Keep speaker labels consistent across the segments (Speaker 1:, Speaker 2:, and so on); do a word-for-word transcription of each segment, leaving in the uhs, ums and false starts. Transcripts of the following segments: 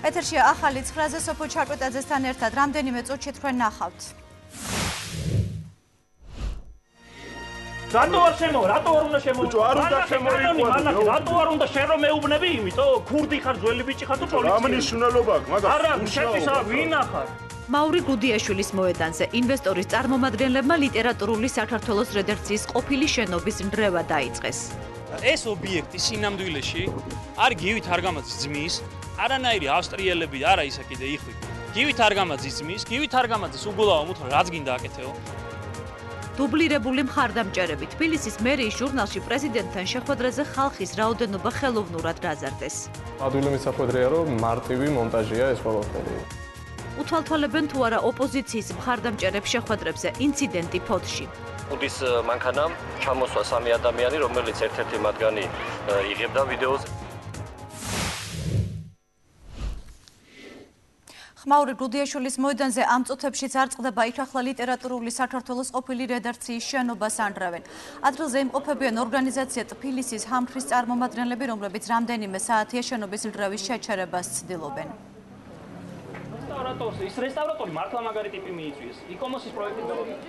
Speaker 1: ეთერშია ახალი ცხრაზე სოფო ჩარკვეტაძესთან ერთად რამდენიმე წუთში თქვენ ნახავთ.
Speaker 2: რატო არ შემო, რატო არ უნდა შემოვიდე?
Speaker 3: არ უნდა შემოვიდე.
Speaker 2: რატო არ უნდა შენ რომ მეუბნები, იმიტომ ქურდი ხარ, ძველი ბიჭი ხარ თუ პოლიცია?
Speaker 3: რა მნიშვნელობა აქვს, მაგას?
Speaker 2: არა, შეფისა ვინ ახარ?
Speaker 1: მაური გუდიაშვილის მოედანზე ინვესტორის წარმომადგენლებმა ლიტერატურული საქართველოს რედაქციის ყოფილი შენობის ნდრევა დაიწყეს.
Speaker 4: ეს ობიექტი სინამდვილეში არ გივით არგამაძის ძმის, არანაირი ავსტრიელები არა ისა კიდე იხვი. გივით არგამაძის ძმის, გივით არგამაძის უგულავ მუთხრა რაც გინდა აკეთეო.
Speaker 1: დუბლირებული მხარდამჭერები თბილისის მერიის ჟურნალში პრეზიდენტთან შეხვედრაზე ხალხის რაოდენობა ხელოვნურად გაზარდეს.
Speaker 5: ადვილი მისახვედრია რომ მარტივი მონტაჟია ეს ყველაფერი.
Speaker 1: უთვალთვალებენ თუ არა ოპოზიციის მხარდამჭერებს შეხვედრებზე ინციდენტი ფოთში.
Speaker 6: უდის მანქანამ ჩამოსვა სამი ადამიანი, რომელიც ერთ-ერთი მათგანი იღებდა ვიდეოს.
Speaker 1: მაური გუდიაშვილის მოედანზე ამ წუთებში წარწყდება იქახლა ლიტერატურული საქართველოს ყოფილი რედაქციის შენობას ანდრავენ. ადგილზე იმყოფებიან ორგანიზაცია ტფილისის ჰამხრის წარმომადგენლები, რომლებიც რამდენიმე საათია შენობის ნდრევის შეჩერებას ცდილობენ.
Speaker 2: რესტავრატორს, ის რესტავრატორი მართლა მაგარი ტიპი მიიწვიეს. იკომოსის პროექტი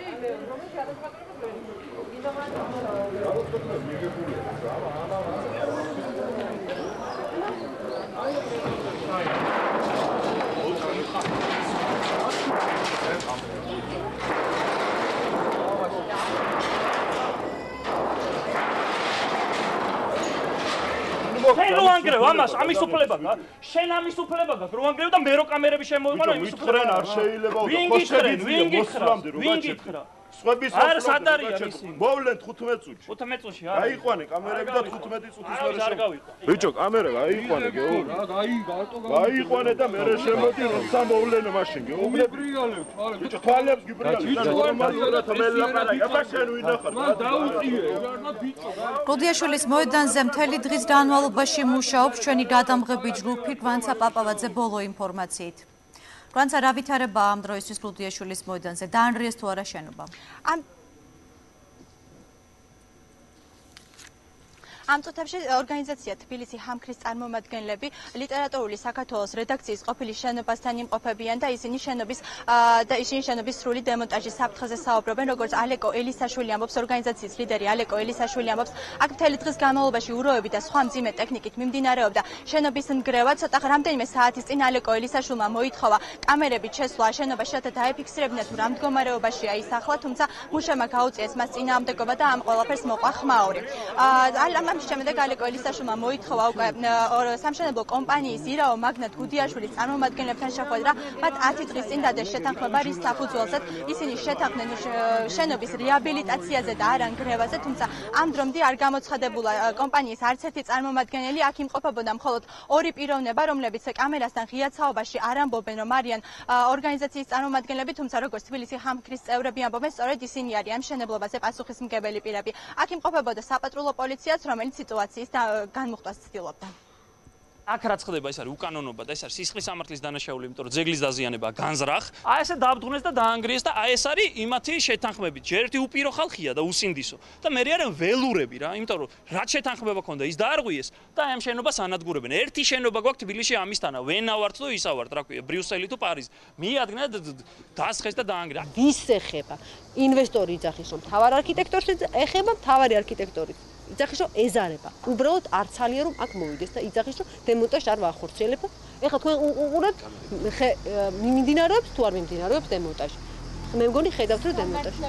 Speaker 2: შენ რო ანგრევ ამას, ამის უფლება გაქვს. შენ ამის უფლება გაქვს, რო ანგრევ და მე რო კამერები შემოვიყარო იმის უფლება.
Speaker 3: მითხრენ არ შეიძლება და
Speaker 2: ვინ გითხრენ, ვინ გითხრა? ვინ გითხრა?
Speaker 3: სხვების
Speaker 2: არ სადარია ისინი.
Speaker 3: მოვლენ თხუთმეტ წუთში.
Speaker 2: თხუთმეტ წუთში არა.
Speaker 3: გაიყვანე კამერები და თხუთმეტი წუთის მერე
Speaker 2: არ გავიყვა.
Speaker 3: ბიჭო, კამერა გაიყვანე, გეუბნები. რა, გაი, გარტო გაი. გაიყვანე და მერე შემოდი, როცა მოვლენ მაშინ, გეუბნები. გიბრიალებს, არა. ბიჭო, თვალებს გიბრიალებს. და ნორმალურად მელაპარაკე. აბა შენ ვინ ახარ?
Speaker 2: მან დაუწიე. რა ბიჭო.
Speaker 1: გუდიაშვილის მოედანზე მთელი დღის განმავლობაში მუშაობს ჩვენი გადამღები ჯგუფი გვანცა პაპავაძე ბოლო ინფორმაციით. გვანცა რა ვითარებაა ამ დროისთვის გუდიაშვილის მოედანზე? დაანგრიეს თუ არა შენობა?
Speaker 7: ამ ამ წუთებში ორგანიზაცია თბილისი ჰამხრის წარმომადგენლები ლიტერატურული საქართველოს რედაქციის ყოფილი შენობასთან იმყოფებიან და ისინი შენობის და ისინი შენობის სრული დემონტაჟის საფრთხეზე საუბრობენ, როგორც ალეკო ელისაშვილი ამბობს, ორგანიზაციის ლიდერი ალეკო ელისაშვილი ამბობს, აქ მთელი დღის განმავლობაში უროები და სხვა მძიმე ტექნიკით მიმდინარეობდა შენობის ნგრევა. ცოტა რამდენიმე საათის წინ ალეკო ელისაშვილმა მოითხოვა კამერებით შესვლა შენობაში, რათა დაეფიქსირებინა თუ რა მდგომარეობაშია ის ახლა, თუმცა მუშებმა გაუწიეს მას წინააღმდეგობა და ამ ყველაფერს მოყვა ხმაური. ამის შემდეგ ალეკო ელისაშვილმა მოითხოვა უკვე სამშენებლო კომპანიის ირაო მაგნატ გუდიაშვილის წარმომადგენლებთან შეხვედრა. მათ ათი დღის წინ დადეს შეთანხმება, რის საფუძველზეც ისინი შეთანხმდნენ შენობის რეაბილიტაციაზე და არა ნგრევაზე, თუმცა ამ დრომდე არ გამოცხადებულა კომპანიის არც ერთი წარმომადგენელი. აქ იმყოფებოდა მხოლოდ ორი პიროვნება, რომლებიც კამერასთან ღია ცაობაში არ ამბობენ, რომ არიან ორგანიზაციის წარმომადგენლები, თუმცა როგორც თბილისი ჰამხრის წევრები ამბობენ, სწორედ ისინი არიან ამ მშენებლობაზე პასუხისმგებელი პირები. აქ იმყოფებოდა საპატრულო პოლიციაც, რომელიც სიტუაციის განმუხტვას ცდილობდა.
Speaker 4: აქ რაც ხდება ეს არის უკანონობა და ეს არის სისხლის სამართლის დანაშაული, იმიტომ რომ ძეგლის დაზიანება განზრახ.
Speaker 2: აი ესე დააბრძუნეს და დაანგრიეს და
Speaker 4: აი ეს არის იმათი შეთანხმებით. ჯერ ერთი უპირო ხალხია და უსინდისო. და მე არიან ველურები რა, იმიტომ რომ რაც შეთანხმება ქონდა ის დაარღვიეს და აი ამ შენობას ანადგურებენ. ერთი შენობა გვაქვს თბილისში ამისთანა, ვენავართ თუ ისავართ, რა ქვია, ბრიუსელი თუ პარიზი. მიადგნა და დასხეს და დაანგრია.
Speaker 8: ვის ეხება? ინვესტორი იძახის რომ თავარ არქიტექტორს ეხება, თავარი არქიტექტორი. იძახის რომ ეზარება. უბრალოდ არ ცალია რომ აქ მოვიდეს და იძახის რომ დემონტაჟს არ ვახორციელებთ. ეხლა თქვენ უყურებთ მიმდინარეობს თუ არ მიმდინარეობს დემონტაჟი. მე მგონი ხედავთ რომ დემონტაჟი.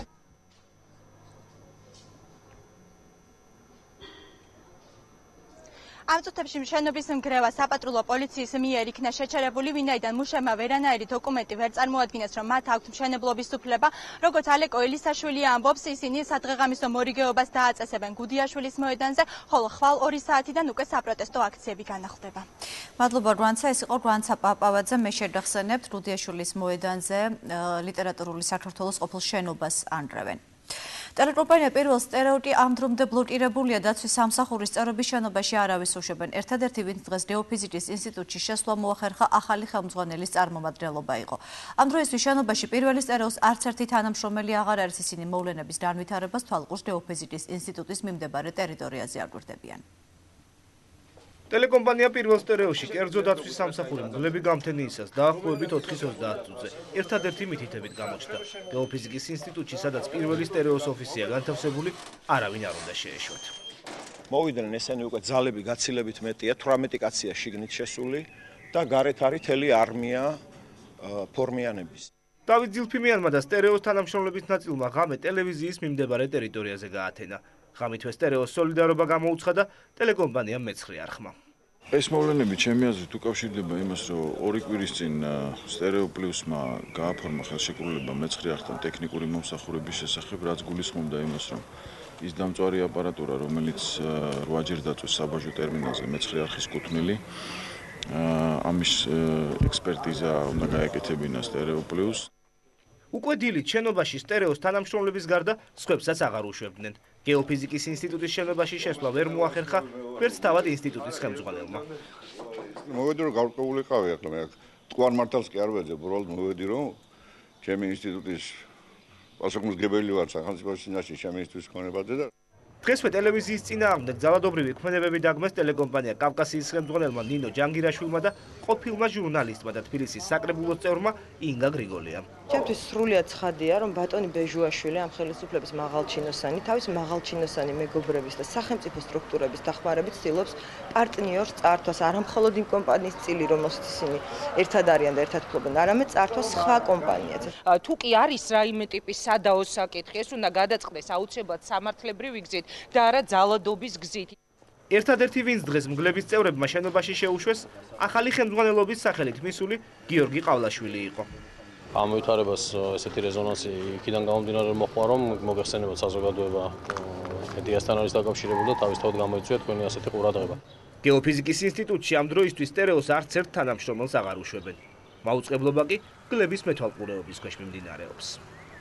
Speaker 7: ამ წუთებში შენობის ნგრევა საპატრულო პოლიციის მიერ იქნა შეჩერებული, ვინაიდან მუშებმა ვერანაირი დოკუმენტი ვერ წარმოადგინეს, რომ მათ აქვთ მშენებლობის უფლება. როგორც ალეკო ელისაშვილი ამბობს, ისინი სადღეღამისო მორიგეობას დააწესებენ გუდიაშვილის მოედანზე, ხოლო ხვალ ორი საათიდან უკვე საპროტესტო აქციები განახლდება.
Speaker 1: მადლობა გვანცა, ეს იყო გვანცა პაპავაძე. მე შეგახსენებთ გუდიაშვილის მოედანზე ლიტერატურული საქართველოს ყოფილ შენობას ანდრავენ. ტელეკომპანია პირველ სტერეოტი ამ დრომდე ბლოკირებულია დაცვის სამსახურის წევრების შენობაში არავის უშვებენ. ერთადერთი ვინც დღეს გეოფიზიკის ინსტიტუტში შესვლა მოახერხა ახალი ხელმძღვანელის წარმომადგენლობა იყო. ამ დროისთვის შენობაში პირველი სტერეოს არც ერთი თანამშრომელი აღარ არის, ისინი მოვლენების განვითარებას თვალყურს გეოფიზიკის ინსტიტუტის მიმდებარე ტერიტორიაზე აკვირდებიან.
Speaker 9: ტელეკომპანია პირველ სტერეოში კერძო დაცვის სამსახური მგლები გამთენიისას დაახლოებით ოთხის ოცდაათ წუთზე ერთადერთი მითითებით გამოჩნდა. გეოფიზიკის ინსტიტუტში, სადაც პირველი სტერეოს ოფისია განთავსებული, არავინ არ უნდა შეეშვათ.
Speaker 3: მოვიდნენ ესენი უკვე ძალები გაცილებით მეტია, თვრამეტი კაცია შიგნით შესული და გარეთ არის მთელი არმია ფორმიანების.
Speaker 9: დავით ძილფიმიანმა და სტერეოს თანამშრომლების ნაწილმა ღამე ტელევიზიის მიმდებარე ტერიტორიაზე გაათენა. ღამითვე სტერეოს სოლიდარობა გამოუცხადა ტელეკომპანიამ მეცხრე არხმა.
Speaker 10: ეს მოვლენები ჩემი აზრით უკავშირდება იმას, რომ ორი კვირის წინ სტერეო პლუსმა გააფორმა ხელშეკრულება მეცხრე არხთან ტექნიკური მომსახურების შესახებ, რაც გულისხმობდა იმას, რომ ის დამწვარი აპარატურა, რომელიც რვაჯერ დაწვეს საბაჟო ტერმინალზე მეცხრე არხის კუთვნილი, ამის ექსპერტიზა უნდა გაეკეთებინა სტერეო პლუს.
Speaker 9: უკვე დილით შენობაში სტერეოს თანამშრომლების გარდა სხვებსაც აღარ უშვებდნენ. გეოფიზიკის ინსტიტუტის შენობაში შესვლა ვერ მოახერხა ვერც თავად ინსტიტუტის ხელმძღვანელმა.
Speaker 11: მოვედი რომ გავყოლიყავი ახლა მე თკვარ მართალს კი არ ვეძებ, უბრალოდ მოვედი რომ ჩემი ინსტიტუტის პასუხისმგებელი ვარ სახელმწიფოს წინაშე ჩემი ინსტიტუტის ქონებაზე და
Speaker 9: დღესვე ტელევიზიის წინააღმდეგ ძალადობრივი ქმედებები დაგმეს ტელეკომპანია კავკასიის ხელმძღვანელმა ნინო ჯანგირაშვილმა და ყოფილმა ჟურნალისტმა და თბილისის საკრებულოს წევრმა ინგა გრიგოლიამ.
Speaker 12: ჩემთვის სრულიად ცხადია, რომ ბატონი ბეჟუაშვილი ამ ხელისუფლების მაღალჩინოსანი, თავის მაღალჩინოსანი მეგობრების და სახელმწიფო სტრუქტურების დახმარებით ცდილობს პარტნიორს წართვას არა მხოლოდ იმ კომპანიის წილი, რომელსაც ისინი ერთად არიან და ერთად ფლობენ, არამედ წართვას სხვა კომპანიაც.
Speaker 13: თუ კი არის რაიმე ტიპის სადაო საკითხი, ეს უნდა გადაწყდეს აუცილებლად სამართლებრივი გზით და არა ძალადობის გზით.
Speaker 9: ერთადერთი ვინც დღეს მგლების წევრებმა შენობაში შეუშვეს, ახალი ხელმძღვანელობის სახელით მისული გიორგი ყავლაშვილი იყო.
Speaker 5: ამ ვითარებას ესეთი რეზონანსი იქიდან გამომდინარე მოხდა, რომ მოგეხსენებათ საზოგადოება იდეასთან არის დაკავშირებული და თავისთავად გამოიწვია თქვენი ასეთი ყურადღება.
Speaker 9: გეოფიზიკის ინსტიტუტში ამ დროისთვის სტერეოს არც ერთ თანამშრომელს აღარ უშვებენ. მაუწყებლობა კი გლების მეთვალყურეობის ქვეშ მიმდინარეობს.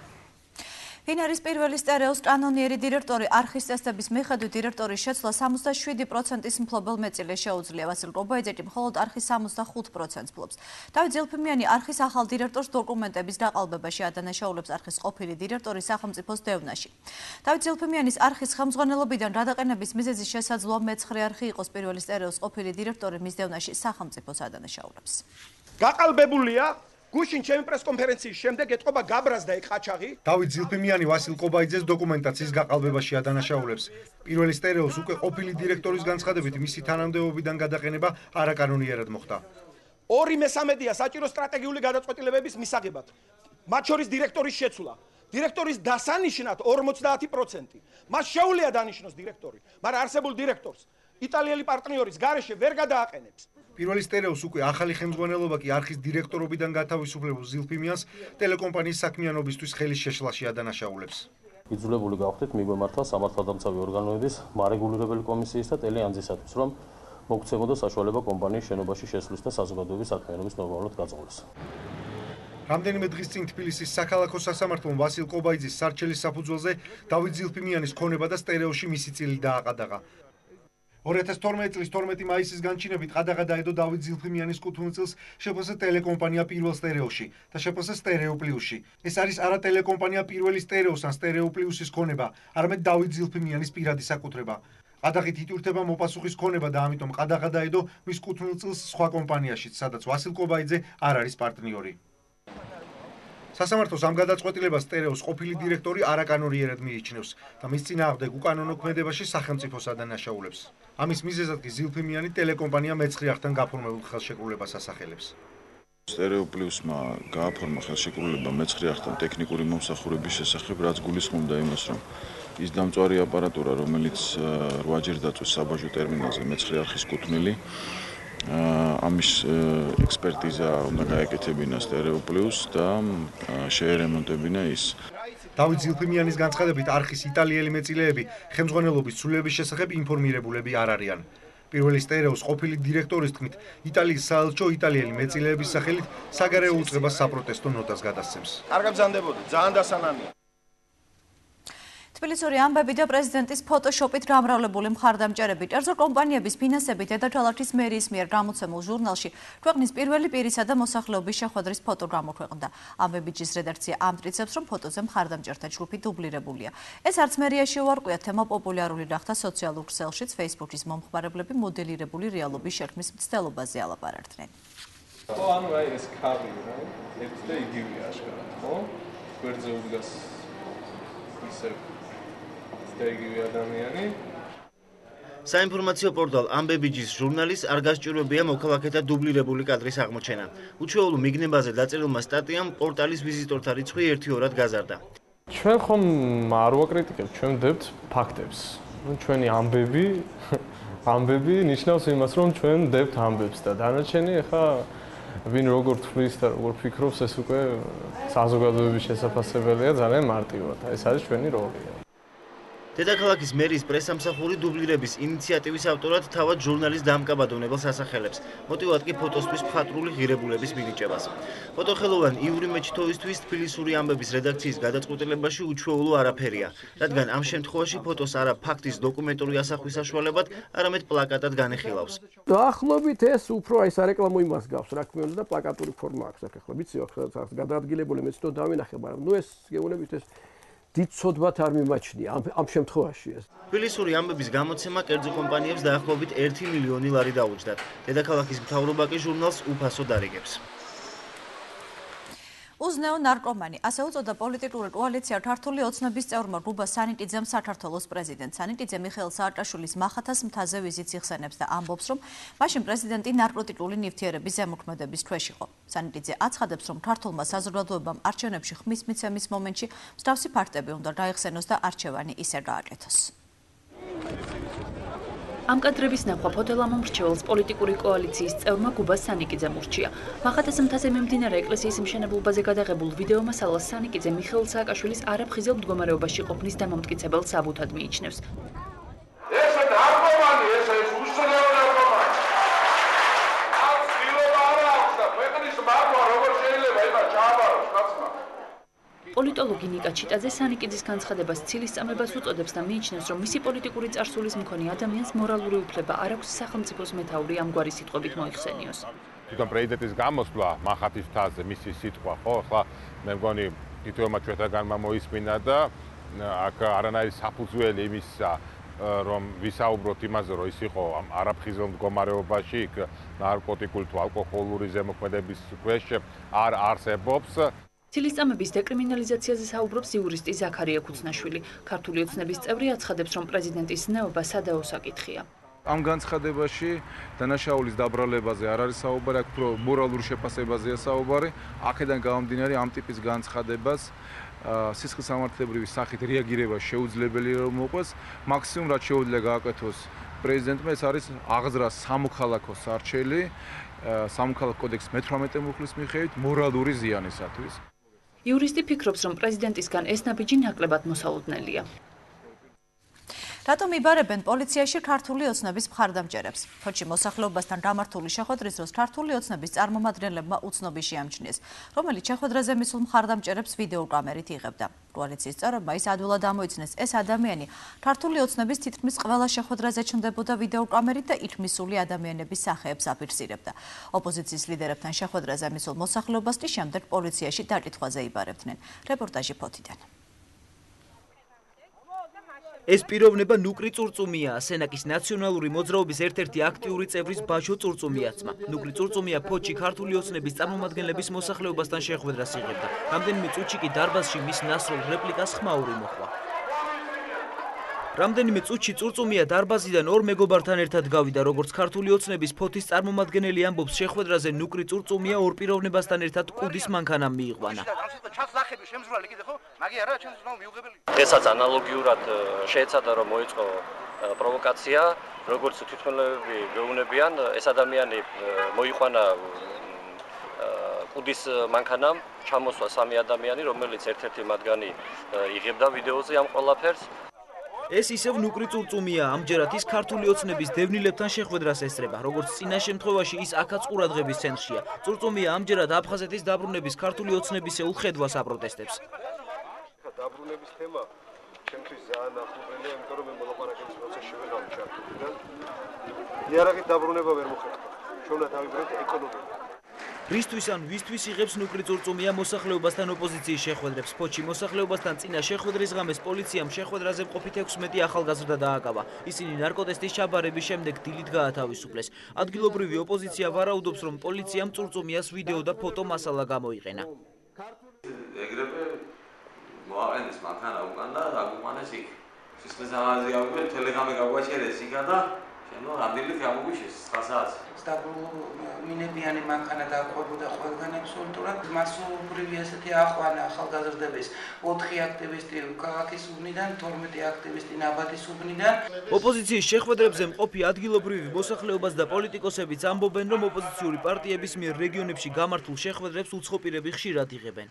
Speaker 1: ვინ არის პირველი სტერეოს კანონიერი დირექტორი? არხის წესდების მიხედვით დირექტორის შეცვლა სამოცდაშვიდი პროცენტის მფლობელ მეწილეს შეუძლია. ვასილ ყობაიძე მხოლოდ არხის სამოცდახუთ პროცენტს ფლობს. დავით ძილფიმიანი არხის ახალ დირექტორს დოკუმენტების დაყალბებაში ადანაშაულებს არხის ყოფილი დირექტორი სახელმწიფოს დევნაში. დავით ძილფიმიანის არხის ხელმძღვანელობიდან გადაყენების მიზეზის შესაძლოა მეცხრე არხი იყოს. პირველი სტერეოს ყოფილი დირექტორი მის დევნაში სახელმწიფოს ადანაშაულებს.
Speaker 14: გაყალბებულია გუშინ ჩემი პრესკონფერენციის შემდეგ ეთყობა გაბრას და ეკაჩაღი.
Speaker 15: დავით ძილფიმიანი ვასილ ყობაიძეს დოკუმენტაციის გაყალბებაში ადანაშაულებს. პირველი სტერეოს უკვე ყოფილი დირექტორის განცხადებით მისი თანამდებობიდან გადაყენება არაკანონიერად მოხდა.
Speaker 14: ორი მესამედია საჭირო სტრატეგიული გადაწყვეტილებების მისაღებად. მათ შორის დირექტორის შეცვლა. დირექტორის დასანიშნად ორმოცდაათი პროცენტი. მას შეუძლია დანიშნოს დირექტორი, მაგრამ არსებულ დირექტორს იტალიელი პარტნიორის გარეშე ვერ გადააყენებს.
Speaker 15: პირველი სტერეოს უკვე ახალი ხელმძღვანელობა კი არხის დირექტორობიდან გათავისუფლებულ ძილფიმიანს ტელეკომპანიის საქმიანობისთვის ხელის შეშლაში ადანაშაულებს.
Speaker 5: იძულებული გავხდით მიგვემართა სამართალდამცავი ორგანოების მარეგულირებელი კომისიის და ტელეანძისათვის, რომ მოგცემოდა საშუალება კომპანიის შენობაში შესვლის და საზოგადოების საქმიანობის ნორმალურად გაწყვეტას.
Speaker 15: რამდენიმე დღის წინ თბილისის საქალაქო სასამართლომ ვასილ ყობაიძის სარჩელის საფუძველზე დავით ძილფიმიანის ქონება და სტერეოში მისი წილი დააყადაღა. ორი ათას თორმეტი წლის თორმეტი მაისის განჩინებით ყადაღა დაედო დავით ძილფიმიანის კუთვნილ შეფს ტელეკომპანია პირველ სტერეოში და შეფს სტერეო პლუსში. ეს არის არა ტელეკომპანია პირველი სტერეოს ან სტერეო პლუსის ქონება, არამედ დავით ძილფიმიანის პირადი საკუთრება. ყადაღით იტვირთება მოპასუხის ქონება და ამიტომ ყადაღა დაედო მის კუთვნილ წილს სხვა კომპანიაშიც, სადაც ვასილ ყობაიძე არ არის პარტნიორი. სასამართლოს ამ გადაწყვეტილებას სტერეოს ყოფილი დირექტორი არაკანონიერად მიიჩნევს და მის წინააღმდეგ უკანონო ქმედებაში სახელმწიფოს ადანაშაულებს. ამის მიზეზად კი ძილფიმიანი ტელეკომპანია მეცხრე არხთან გაფორმებულ ხელშეკრულებას ასახელებს.
Speaker 10: სტერეო პლუსმა გააფორმა ხელშეკრულება მეცხრე არხთან ტექნიკური მომსახურების შესახებ, რაც გულისხმობდა იმას, რომ ის დამწვარი აპარატურა, რომელიც რვაჯერ დაწვეს საბაჟო ტერმინალზე მეცხრე არხის კუთვნილი, ამის ექსპერტიზა უნდა გაეკეთებინა სტერეო პლუს და შეერემონტებინა ის.
Speaker 15: დავით ძილფიმიანის განცხადებით არხის იტალიელი მეწილეები ხელმძღვანელობის ცვლილების შესახებ ინფორმირებულები არ არიან. პირველი სტერეოს ყოფილი დირექტორის თქმით, იტალიის საელჩო იტალიელი მეწილეების სახელით საგარეო უწყებას საპროტესტო ნოტას გადასცემს.
Speaker 14: არ გაბზანდებოდი, ძალიან დასანანია.
Speaker 1: თბილისური ამბები და პრეზიდენტის ფოტოშოპით გამრავლებული მხარდამჭერები ტერზო კომპანიების ფინანსები დედაქალაქის მერიის მიერ გამოცემულ ჟურნალში ქვეყნის პირველი პირისა და მოსახლეობის შეხვედრის ფოტო გამოქვეყნდა. ამბებიჯის რედაქცია ამტკიცებს, რომ ფოტოზე მხარდამჭერთა ჯგუფი დუბლირებულია. ეს არც მერიაში უარყვია, თემა პოპულარული გახდა სოციალურ ქსელშიც. Facebook-ის მომხმარებლები მოდელირებული რეალობის შექმნის მცდელობაზე ალაპარაკდნენ.
Speaker 16: ხო, ანუ აი ეს კავი, რა, ერთ და იგივე აშკარად, ხო? გვერდზე უდგას ისე იგივე ადამიანი.
Speaker 9: საინფორმაციო პორტალ ამბებიჯის ჟურნალის არ გასჭირვებია მოქალაქეთა დუბლირებული კადრის აღმოჩენა. უჩვეულო მიგნებაზე დაწერილმა სტატიამ პორტალის ვიზიტორთა რიცხვი ერთიორად გაზარდა.
Speaker 16: ჩვენ ხომ არ ვაკრიტიკებთ, ჩვენ ვდებთ ფაქტებს. ნუ ჩვენი ამბები, ამბები ნიშნავს იმას, რომ ჩვენ ვდებთ ამბებს და დანარჩენი ახლა ვინ როგორ თვლის და როგორ ფიქრობს, ეს უკვე საზოგადოების შესაძლებელია ძალიან მარტივად. ეს არის ჩვენი როლი. დედაქალაქის მერიის პრესამსახური დუბლირების ინიციატივის ავტორად თავად ჟურნალის დამკაბადონებელს ასახელებს. მოტივად კი ფოტოსთვის მხატვრული ღირებულების მინიჭებას. ფოტოხელოვან იური მეჩითოვისთვის თბილისური ამბების რედაქციის გადაწყვეტილებაში უჩვეულო არაფერია, რადგან ამ შემთხვევაში ფოტოს არა ფაქტის დოკუმენტური ასახვის საშუალებად, არამედ პლაკატად განეხილავს.
Speaker 17: დაახლოებით ეს უფრო აი სარეკლამო იმას გავს, რა თქმა უნდა და პლაკატური ფორმა აქვს აქ ახლა. ვიცი, ახლა გადაადგილებული მეც თვითონ დავინახე, მაგრამ ნუ ეს გეუბნებით ეს დიდ ცოდვათ არ მიმაჩნია ამ ამ შემთხვევაში ეს.
Speaker 9: თბილისური ამბების გამოცემა კერძო კომპანიებს დაახლოებით ერთი მილიონი ლარი დაუჯდათ. დედაქალაქის მთავრობა კი ჟურნალს უფასოდ არიგებს.
Speaker 1: უზნეო ნარკომანი, ასე უწოდა პოლიტიკური კოალიცია ქართული ოცნების წევრმა რუბა სანიკიძემ საქართველოს პრეზიდენტ სანიკიძე მიხეილ სააკაშვილის მახათას მთაზე ვიზიტს იხსენებს და ამბობს, რომ მაშინ პრეზიდენტი ნარკოტიკული ნივთიერების ზემოქმედების ქვეშ იყო. სანიკიძე აცხადებს, რომ ქართულმა საზოგადოებამ არჩევნებში ხმის მიცემის მომენტში მსგავსი ფაქტები უნდა გაიხსენოს და არჩევანი ისე გააკეთოს.
Speaker 18: ამ კადრების ნახვა ფოთელამ მრჩეველს პოლიტიკური კოალიციის წევრმა გუბას სანიკიძემ ურჩია. მახათას მთაზე მიმდინარე ეკლესიის მშენებლობაზე გადაღებულ ვიდეო მასალას სანიკიძე მიხეილ სააკაშვილის არაფხიზელ მდგომარეობაში ყოფნის დამამტკიცებელ საბუთად მიიჩნევს.
Speaker 3: ესე ნარკომანი, ესე უშნეო ნარკომანი. ამ ცდილობა არ აქვს და ქვეყნის მარმა როგორ შეიძლება იმას ჩააბაროს კაცმა.
Speaker 18: პოლიტოლოგი ნიკა ჩიტაძე სანიკიძის განცხადებას ცილისწამებას უწოდებს და მიიჩნევს, რომ მისი პოლიტიკური წარსულის მქონე ადამიანს მორალური უფლება არ აქვს სახელმწიფოს მეთაური ამგვარი სიტყვებით მოიხსენიოს.
Speaker 19: თვითონ პრეზიდენტის გამოსვლა მახათის მთაზე მისი სიტყვა, ხო, ახლა მე მგონი თითოეულმა ჩვენთაგანმა მოისმინა და აქ არანაირი საფუძველი იმისა, რომ ვისაუბროთ იმაზე, რომ ის იყო არაფხიზელ მდგომარეობაში, იქ ნარკოტიკული თუ ალკოჰოლური ზემოქმედების ქვეშ არ არსებობს.
Speaker 18: ცილისწამების დეკრიმინალიზაციაზე საუბრობს იურისტი ზაქარია ქუცნაშვილი. ქართული ოცნების წევრი აცხადებს, რომ პრეზიდენტის ზნეობა სადაო საკითხია.
Speaker 20: ამ განცხადებაში დანაშაულის დაბრალებაზე არ არის საუბარი, აქ უფრო მორალური შეფასებაზეა საუბარი. აქედან გამომდინარე ამ ტიპის განცხადებას სისხლის სამართლებრივი სახით რეაგირება შეუძლებელი რომ მოყვეს, მაქსიმუმ რაც შეუძლია გააკეთოს პრეზიდენტმა, ეს არის აღზრა სამოქალაქო სარჩელი სამოქალაქო კოდექსის მეთვრამეტე მუხლის მიხედვით მორალური ზიანისათვის.
Speaker 18: იურისტი ფიქრობს, რომ პრეზიდენტისგან ეს ნაბიჯი ნაკლებად მოსალოდნელია.
Speaker 1: რატომ იბარებენ პოლიციაში ქართული ოცნების მხარდამჭერებს? ფოთში მოსახლეობასთან გამართული შეხვედრის დროს ქართული ოცნების წარმომადგენლებმა უცნობი შეამჩნიეს, რომელიც შეხვედრაზე მისულ მხარდამჭერებს ვიდეო კამერით იღებდა. კოალიციის წევრებმა ის ადვილად ამოიცნეს, ეს ადამიანი ქართული ოცნების თითქმის ყველა შეხვედრაზე ჩნდებოდა ვიდეო კამერით და იქ მისული ადამიანების სახეებს აფიქსირებდა. ოპოზიციის ლიდერებთან შეხვედრაზე მისულ მოსახლეობას კი შემდეგ პოლიციაში დაკითხვაზე იბარებდნენ. რეპორტაჟი ფოთიდან.
Speaker 21: ეს პიროვნება ნუკრი წურწუმია, სენაკის ნაციონალური მოძრაობის ერთ-ერთი აქტიური წევრის ბაჟო წურწუმიაცმა. ნუკრი წურწუმია ფოთში ქართული ოცნების წარმომადგენლების მოსახლეობასთან შეხვედრას იღებდა. რამდენიმე წუთში კი დარბაზში მის ნასროლ რეპლიკას ხმაური მოხდა. რამდენიმე წუთში წურწუმია დარბაზიდან ორ მეგობართან ერთად გავიდა, როგორც ქართული ოცნების ფოთის წარმომადგენელი ამბობს, შეხვედრაზე ნუკრი წურწუმია ორ პიროვნებასთან ერთად კუდის მანქანამ მიიყვანა.
Speaker 6: ესაც ანალოგიურად შეეცადა, რომ მოიწყო პროვოკაცია, როგორც თვითმფრინავები გეუბნებიან, ეს ადამიანი მოიყვანა კუდის მანქანამ, ჩამოსვა სამი ადამიანი, რომელიც ერთ-ერთი მათგანი იღებდა ვიდეოზე ამ ყველაფერს.
Speaker 21: ეს ისევ ნუკრი წურწუმია, ამჯერად ის ქართული ოცნების დევნილებთან შეხვედრას ესწრება, როგორც წინა შემთხვევაში ის აქაც ყურადღების ცენტრშია. წურწუმია ამჯერად აფხაზეთის დაბრუნების ქართული ოცნებისეულ ხედვას აპროტესტებს.
Speaker 3: დაბრუნების თემა
Speaker 2: ჩემთვის ძალიან ახლობელია, იმიტომ რომ მე მოლაპარაკების პროცესშივე გავჩართული და იარაღით დაბრუნება ვერ მოხერხდა. ჩვენ უნდა დავიბრუნოთ ეკონომიკა.
Speaker 21: რისთვის ან ვისთვის იღებს ნუკრი წურწუმია მოსახლეობასთან ოპოზიციის შეხვედრებს? ფოჩი მოსახლეობასთან წინა შეხვედრის ღამეს პოლიციამ შეხვედრაზე მყოფით ექვსმეტი ახალგაზრდა დააკავა. ისინი ნარკოტესტის ჩაბარების შემდეგ დილით გაათავისუფლეს. ადგილობრივი ოპოზიცია ვარაუდობს, რომ პოლიციამ წურწუმიას ვიდეო და ფოტო მასალა გამოიყენა.
Speaker 22: ეგრევე მოაყენეს მანქანა უკან და დაგუყანეს იქ. სისხლის ანალიზი გავუყე, ტელეგრამი გავაჩერეს იქა და შენო რამდენილით გამოგვიშეს ცხრა საათი.
Speaker 23: მინებიანი მანქანა დაყვებოდა ყველგან აბსოლუტურად. მასობრივი ესეთი აყვანა ახალგაზრდების ოთხი აქტივისტი ქალაქის უბნიდან, თორმეტი აქტივისტი ნაბადის უბნიდან.
Speaker 21: ოპოზიციის შეხვედრებზე მყოფი ადგილობრივი მოსახლეობას და პოლიტიკოსებიც ამბობენ, რომ ოპოზიციური პარტიების მიერ რეგიონებში გამართულ შეხვედრებს უცხო პირები ხშირად იღებენ.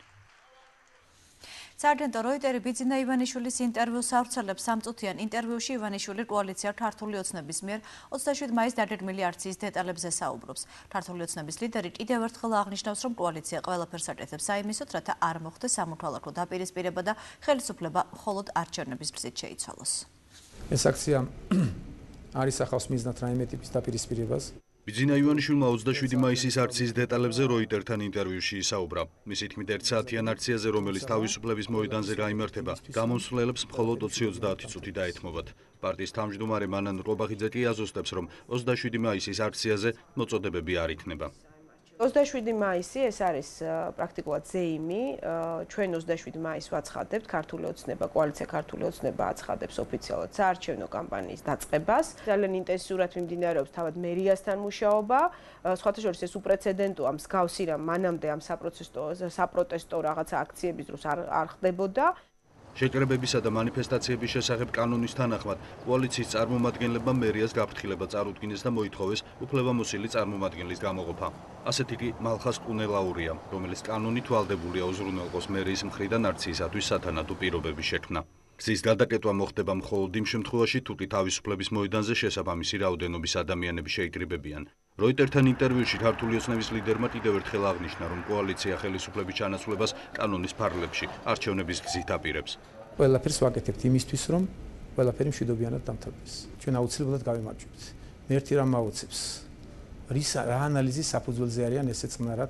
Speaker 1: სააგენტო როიტერი ბიძინა ივანიშვილის ინტერვიუს ავრცელებს. სამწუთიან ინტერვიუში ივანიშვილი კოალიცია ქართული ოცნების მიერ ოცდაშვიდ მაისს დაგეგმილი აქციის დეტალებზე საუბრობს. ქართული ოცნების ლიდერი კიდევ ერთხელ აღნიშნავს, რომ კოალიცია ყველაფერს აკეთებს საიმისოდ, რათა არ მოხდეს სამოქალაქო დაპირისპირება და ხელისუფლება მხოლოდ არჩევნების გზით შეიცვალოს.
Speaker 24: ეს აქცია არის ახავს მიზნად რაიმე ტიპის დაპირისპირებას.
Speaker 25: ბიძინა ივანიშვილმა ოცდაშვიდი მაისის აქციის დეტალებზე როიტერთან ინტერვიუში ისაუბრა. მისი თქმით, ერთ საათიან აქციაზე, რომელიც თავისუფლების მოედანზე გაიმართება, გამოსვლელებს მხოლოდ ოცი ოცდაათი წუთი დაეთმობათ. პარტიის თავმჯდომარე მანან რობახიძე კი აზუსტებს, რომ ოცდაშვიდი მაისის აქციაზე მოწოდებები არ იქნება.
Speaker 26: ოცდაშვიდი მაისი ეს არის პრაქტიკულად ზეიმი. ჩვენ ოცდაშვიდი მაისს ვაცხადებთ, ქართული ოცნება, კოალიცია ქართული ოცნება აცხადებს ოფიციალურად საარჩევნო კამპანიის დაწყებას. ძალიან ინტენსიურად მიმდინარეობს თავად მერიასთან მუშაობა. სხვათა შორის ეს უპრეცედენტოა, მსგავსი რამ მანამდე ამ საპროტესტო საპროტესტო რაღაცა აქციების დროს არ არ ხდებოდა.
Speaker 25: შეკრებებისა და მანიფესტაციების შესახებ კანონის თანახმად კოალიციის წარმომადგენლებმა მერიას გაფრთხილება წარუდგინეს და მოითხოვეს უფლებამოსილი წარმომადგენლის გამოყოფა. ასეთი კი მალხას ყუნელაურია, რომელიც კანონით ვალდებულია უზრუნველყოს მერიის მხრიდან აქციისათვის სათანადო პირობების შექმნა. გზის გადაკეტვა მოხდება მხოლოდ იმ შემთხვევაში, თუ კი თავისუფლების მოედანზე შესაბამისი რაოდენობის ადამიანები შეიკრიბებიან. როიტერთან ინტერვიუში ქართული ოცნების ლიდერმა კიდევ ერთხელ აღნიშნა, რომ კოალიცია ხელისუფლების ჩანაცვლებას კანონის ფარგლებში არჩევნების გზით აპირებს.
Speaker 24: ყველაფერს ვაკეთებთ იმისთვის, რომ ყველაფერი მშვიდობიანად დამთავრდეს. ჩვენ აუცილებლად გავიმარჯვებთ. მე ერთი რამ მაუცებს. რის რა ანალიზის საფუძველზე არიან ესე წყნარად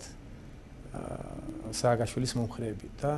Speaker 24: სააგაშვილის მომხრეები და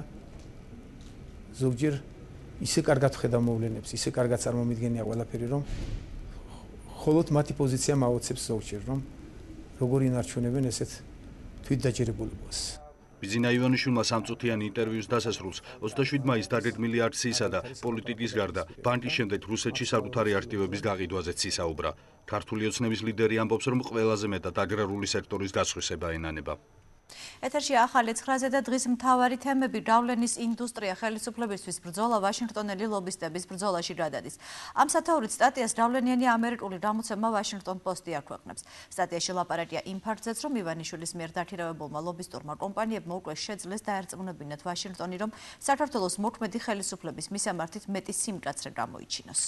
Speaker 24: ზოგჯერ ისე კარგად ხედავ მოვლენებს, ისე კარგად წარმომიდგენია ყველაფერი, რომ მხოლოდ მათი პოზიცია მაუცებს ზოგჯერ, რომ როგორ ინარჩუნებენ ესეთ თვითდაჯერებულებას.
Speaker 25: ბიძინა ივანიშვილმა სამწუთიან ინტერვიუს დასასრულს ოცდაშვიდ მაისს დაგეგმილი აქციისა და პოლიტიკის გარდა ბანკის შემდეგ რუსეთში საკუთარი აქტივების გაყიდვაზეც ისაუბრა. ქართული ოცნების ლიდერი ამბობს, რომ ყველაზე მეტად აგრარული სექტორის გასხვისება ენანება.
Speaker 1: ეთერში ახალი ცხრაზე და დღის მთავარი თემები: გავლენის ინდუსტრია, ხელისუფლებისთვის ბრძოლა, ვაშინგტონელი ლობისტების ბრძოლაში გადადის. ამ სათაურით სტატიას გავლენიანი ამერიკული გამოცემა Washington Post-ი აქვეყნებს. სტატიაში ლაპარაკია იმ ფაქტზეც, რომ ივანიშვილის მიერ დაქირავებულმა ლობისტურმა კომპანიებმა უკვე შეძლეს დაერწმუნებინათ ვაშინგტონი, რომ საქართველოს მოქმედი ხელისუფლების მისამართით მეტი სიმკაცრე გამოიჩინოს.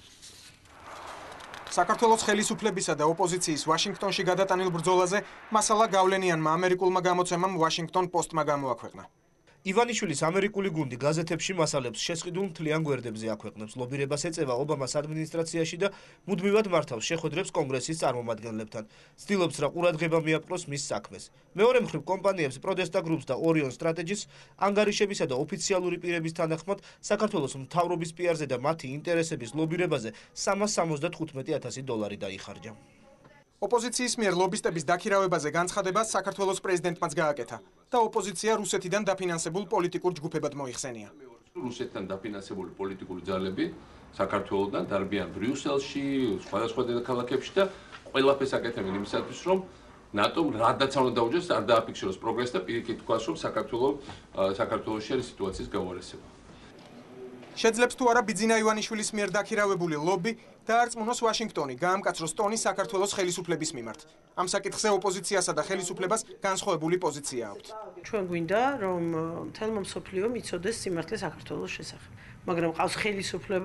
Speaker 27: საქართველოს ხელისუფლებისა და ოპოზიციის ვაშინგტონში გადატანილ ბრძოლაზე მასალა გავლენიანმა ამერიკულმა გამოცემამ Washington Post-მა გამოაქვეყნა.
Speaker 9: ივანიშვილის ამერიკული გუნდი გაზეთებში მასალებს შესყიდულ მთლიან გვერდებზე აქვეყნებს. ლობირებას ეწევა ობამას ადმინისტრაციაში და მუდმივად მართავს შეხვედრებს კონგრესის წარმომადგენლებთან. ცდილობს რა ყურადღება მიაპყროს მის საქმეს. მეორე მხრივ კომპანიებს პროდესტა გრუპს და ორიონ სტრატეჯის ანგარიშებისა და ოფიციალური პირების თანახმად საქართველოს მთავრობის პიარზე და მათი ინტერესების ლობირებაზე სამას სამოცდათხუთმეტი ათასი დოლარი დაიხარჯა.
Speaker 27: ოპოზიციის მიერ ლობისტების დაქირავებაზე განცხადებას საქართველოს პრეზიდენტმაც გააკეთა და ოპოზიცია რუსეთიდან დაფინანსებულ პოლიტიკურ ჯგუფებად მოიხსენია.
Speaker 28: რუსეთთან დაფინანსებული პოლიტიკური ძალები საქართველოსთან დარბიან ბრიუსელში, სხვადასხვა დედაქალაქებში და ყველაფერს აკეთებენ იმისათვის, რომ ნატომ რადაც არ უნდა დაუჯეროს, არ დააფიქსიროს პროგრესი და პირიქით თქვას, რომ საქართველოს საქართველოში არის სიტუაციის გავარესება.
Speaker 27: შეძლებს თუ არა ბიძინა ივანიშვილის მიერ დაქირავებული ლობი დაარწმუნოს ვაშინგტონი, გაამკაცროს ტონი საქართველოს ხელისუფლების მიმართ. ამ საკითხზე ოპოზიციასა და ხელისუფლებას განსხვავებული პოზიცია აქვთ.
Speaker 23: ჩვენ გვინდა, რომ მთელმა მსოფლიომ იცოდეს სიმართლე საქართველოს შესახებ. მაგრამ ყავს ხელისუფლება,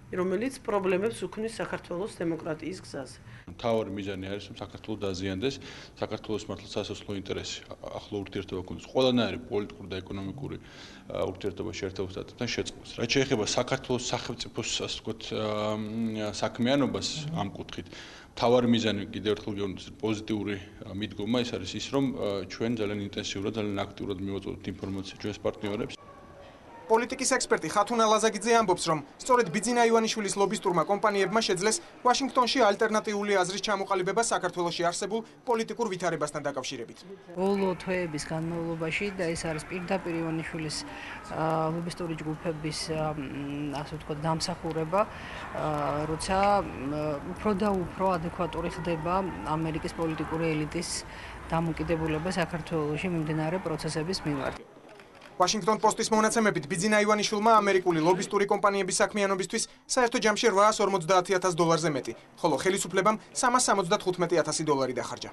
Speaker 23: რომელიც პრობლემებს უქმნის საქართველოს დემოკრატიის გზაზე.
Speaker 25: მთავარი მიზანი არის რომ საქართველოს დაზიანდეს, საქართველოს მართლაც სასოფლო ინტერესი, ახლო ურთიერთობა გქონდეს. ყველანაირი პოლიტიკური და ეკონომიკური ურთიერთობა შეერთებასთან შეწყდეს. რაც შეეხება საქართველოს სახელმწიფოს ასე ვთქვათ საქმიანობას ამ კუთხით, მთავარი მიზანი კიდევ ერთხელ გეუბნებით პოზიტიური მიდგომა ის არის ის რომ ჩვენ ძალიან ინტენსიურად, ძალიან აქტიურად მივაწოდოთ ინფორმაცია ჩვენს პარტნიორებს.
Speaker 27: პოლიტიკის ექსპერტი ხათუნა ლაზაგიძე ამბობს, რომ სწორედ ბიძინა ივანიშვილის ლობისტურმა კომპანიებმა შეძლეს ვაშინგტონში ალტერნატიული აზრის ჩამოყალიბება საქართველოში არსებულ პოლიტიკურ ვითარებასთან დაკავშირებით.
Speaker 4: ბოლო თვეების განმავლობაში და ეს არის პირდაპირ ივანიშვილის ლობისტური ჯგუფების ასე ვთქვათ დამსახურება, როცა უფრო და უფრო ადეკვატური ხდება ამერიკის პოლიტიკური ელიტის დამოკიდებულება საქართველოში მიმდინარე პროცესების მიმართ.
Speaker 27: Washington Post-ის მონაცემებით ბიძინა ივანიშვილმა ამერიკული ლობისტური კომპანიების საქმიანობისთვის საერთო ჯამში რვაას ორმოცდაათი ათას დოლარზე მეტი, ხოლო ხელისუფლებამ სამას სამოცდათხუთმეტი ათასი დოლარი დახარჯა.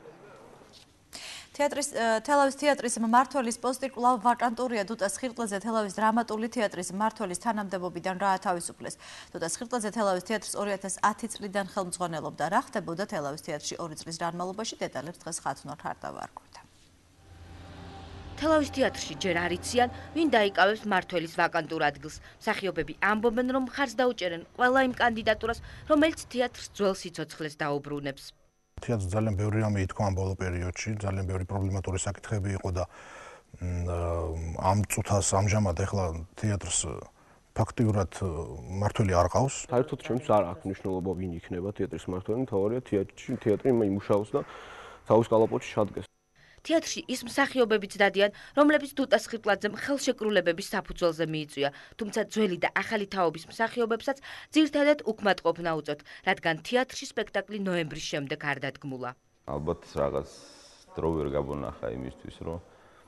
Speaker 1: თეატრის თელავის თეატრის მმართველის პოსტი კვლავ ვაკანტურია. დუტა სხირტლაძე თელავის დრამატული თეატრის მმართველის თანამდებობიდან რა ათავისუფლეს. დუტა სხირტლაძე თელავის თეატრის ორი ათას ათი წლიდან ხელმძღვანელობდა. რა ხდებოდა თელავის თეატრში ორი წლის განმავლობაში, დეტალებს დღეს ხათუნა თარდავა არკვევდა.
Speaker 5: თელავის თეატრში ჯერ არ იციან, ვინ დაიკავებს მმართველის ვაკანტურ ადგილს. მსახიობები ამბობენ, რომ მხარს დაუჭერენ ყველა იმ კანდიდატურას, რომელიც თეატრს ძველ სიცოცხლეს დაუბრუნებს.
Speaker 7: თეატრს ძალიან ბევრი რამე ითქვა ამ ბოლო პერიოდში, ძალიან ბევრი პრობლემატური საკითხები იყო და ამ წუთას ამჟამად ეხლა თეატრს ფაქტიურად მმართველი არ ყავს.
Speaker 17: საერთოდ ჩემს არ აქვს მნიშვნელობა ვინ იქნება თეატრის მმართველი, თავარია თეატრში თეატრი იმუშაოს და თავის კალაპოტში ჩადგეს.
Speaker 5: თეატრში ის მსახიობებიც დადიან, რომლებიც დუტა სხირტლაძემ ხელშეკრულებების საფუძველზე მიიწვია, თუმცა ძველი და ახალი თაობის მსახიობებსაც ძირთადად უკმაყოფნა უწევთ, რადგან თეატრში სპექტაკლი ნოემბრის შემდეგ არ დადგმულა.
Speaker 8: ალბათ რაღაც დრო ვერ გაბონახა იმისთვის, რომ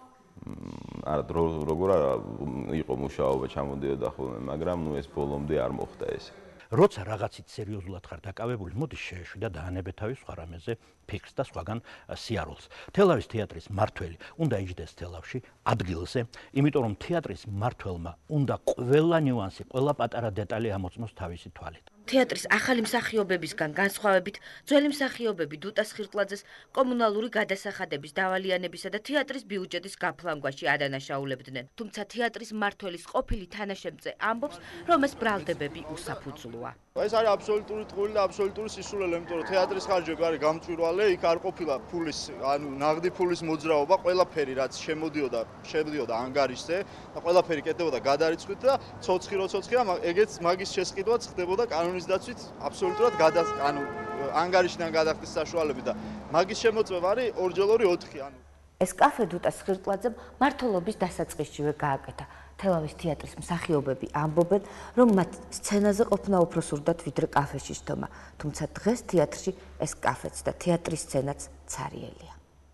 Speaker 8: არა დრო როგორ იყო მუშაობა ჩამოდიოდა ხოლმე, მაგრამ ნუ ეს ბოლომდე არ მოხდა ეს.
Speaker 10: როცა რაღაცით სერიოზულად ხარ დაკავებული, მოდი შეეშვი და დაანებე თავის სხვა რამეზე ფიქრს და სხვაგან სიარულს. თელავის თეატრის მმართველი უნდა იჯდეს თელავში ადგილზე, იმიტომ რომ თეატრის მმართველმა უნდა ყველა ნიუანსი, ყველა პატარა დეტალი ამოწმოს თავისი თვალით.
Speaker 5: თეატრის ახალი მსახიობებისგან განსხვავებით, ძველი მსახიობები დუტა სხირტლაძეს კომუნალური გადასახადების დავალიანებისა და თეატრის ბიუჯეტის გაფლანგვაში ადანაშაულებდნენ. თუმცა თეატრის მმართველის ყოფილი თანაშემწე ამბობს, რომ ეს ბრალდებები უსაფუძვლოა.
Speaker 11: ეს არის აბსოლუტური ტყუილი და აბსოლუტური სისულელე, იმიტომ რომ თეატრის ხარჯები არის გამჭვირვალე, იქ არ ყოფილა ფულის, ანუ ნაღდი ფულის მოძრაობა, ყველაფერი რაც შემოდიოდა, შემოდიოდა ანგარიშზე და ყველაფერი კეთდებოდა გადარიცხვით და ცოცხი რო ცოცხია, ეგეც მაგის შესყიდვაც ხდებოდა კანონის დაცვით აბსოლუტურად გადა, ანუ ანგარიშიდან გადახდის საშუალებით და მაგის შემოწმება არის ორჯერ ოთხი, ანუ
Speaker 5: ეს კაფე დუტა სხირტლაძემ მმართველობის დასაწყისშივე გააკეთა. თელავის თეატრის მსახიობები ამბობენ, რომ მათ სცენაზე ყოფნა უფრო სურდათ ვიდრე კაფეში შთომა, თუმცა დღეს თეატრში ეს კაფეც და თეატრის სცენაც ცარიელია.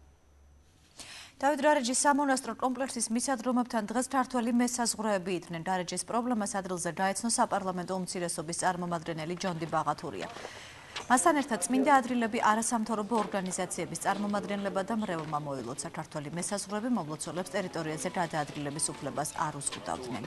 Speaker 1: დავით რარეჯის სამონასტრო კომპლექსის მისადგომებთან დღეს ქართველი მესაზღვრეები იყვნენ. რარეჯის პრობლემას ადგილზე დაეცნო საპარლამენტო უმცირესობის წარმომადგენელი ჯონდი ბაღათურია. მასთან ერთად წმინდა ადრილები არასამთავრობო ორგანიზაციების წარმომადგენლება და მრევლმა მოილოცა. ქართველი მესაზღვრეები მომლოცველებს ტერიტორიაზე გადაადგილების უფლებას არ უსხუტავდნენ.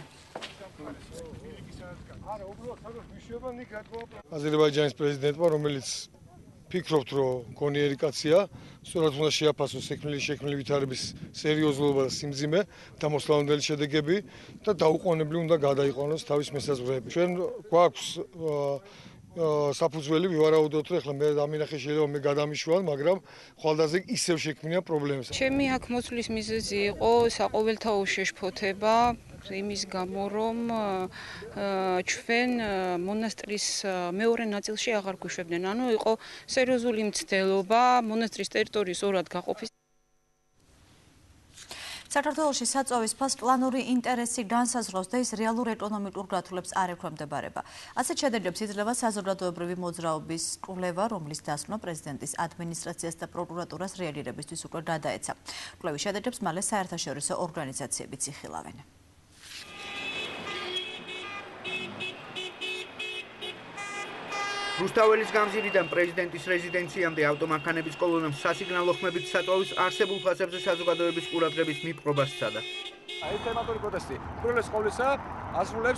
Speaker 12: აზერბაიჯანის პრეზიდენტმა, რომელიც ფიქრობთ, რომ გონიერი კაცია, სწორად უნდა შეაფასოს შექმნილი შექმნილი ვითარების სერიოზულობა და სიმძიმე და მოსლავებელი შედეგები და დაუყოვნებლივ უნდა გადაიყვანოს თავის მესაზღვრეები. ჩვენ გვაქვს საფუძველი ვივარაუდოთ, რომ ახლა მე დამინახე შეიძლება მე გადამიშვალ, მაგრამ ხვალდაზე ისევ შექმნია პრობლემები.
Speaker 23: ჩემი აქ მოსვლის მიზეზი იყო საყოველთაო შეშფოთება იმის გამო, რომ ჩვენ მონასტრის მეორე ნაწილში აღარ გვიშვებდნენ. ანუ იყო სერიოზული მცდელობა მონასტრის ტერიტორიის ორად გაყოფის.
Speaker 1: საქართველოში საწვავის ფას პლანური ინტერესი განსაზღვრავს და ის რეალურ ეკონომიკურ გათვლებს არ ექვემდებარება. ასეთ შედეგებს იძლევა საზოგადოებრივი მოძრაობის კვლევა, რომლის დასმა პრეზიდენტის ადმინისტრაციას და პროკურატურას რეაგირებისთვის უკვე გადაეცა. კვლევის შედეგებს მალე საერთაშორისო ორგანიზაციებიც იხილავენ.
Speaker 9: რუსთაველის გამზირიდან პრეზიდენტის რეზიდენციამდე ავტომანქანების კოლონამ სასიგნალო ხმებით საწვავის არსებულ ფასებზე საზოგადოების ყურადღების მიპყრობას სცადა.
Speaker 27: აი თემატური პროტესტი, უპირველეს ყოვლისა, ასრულებს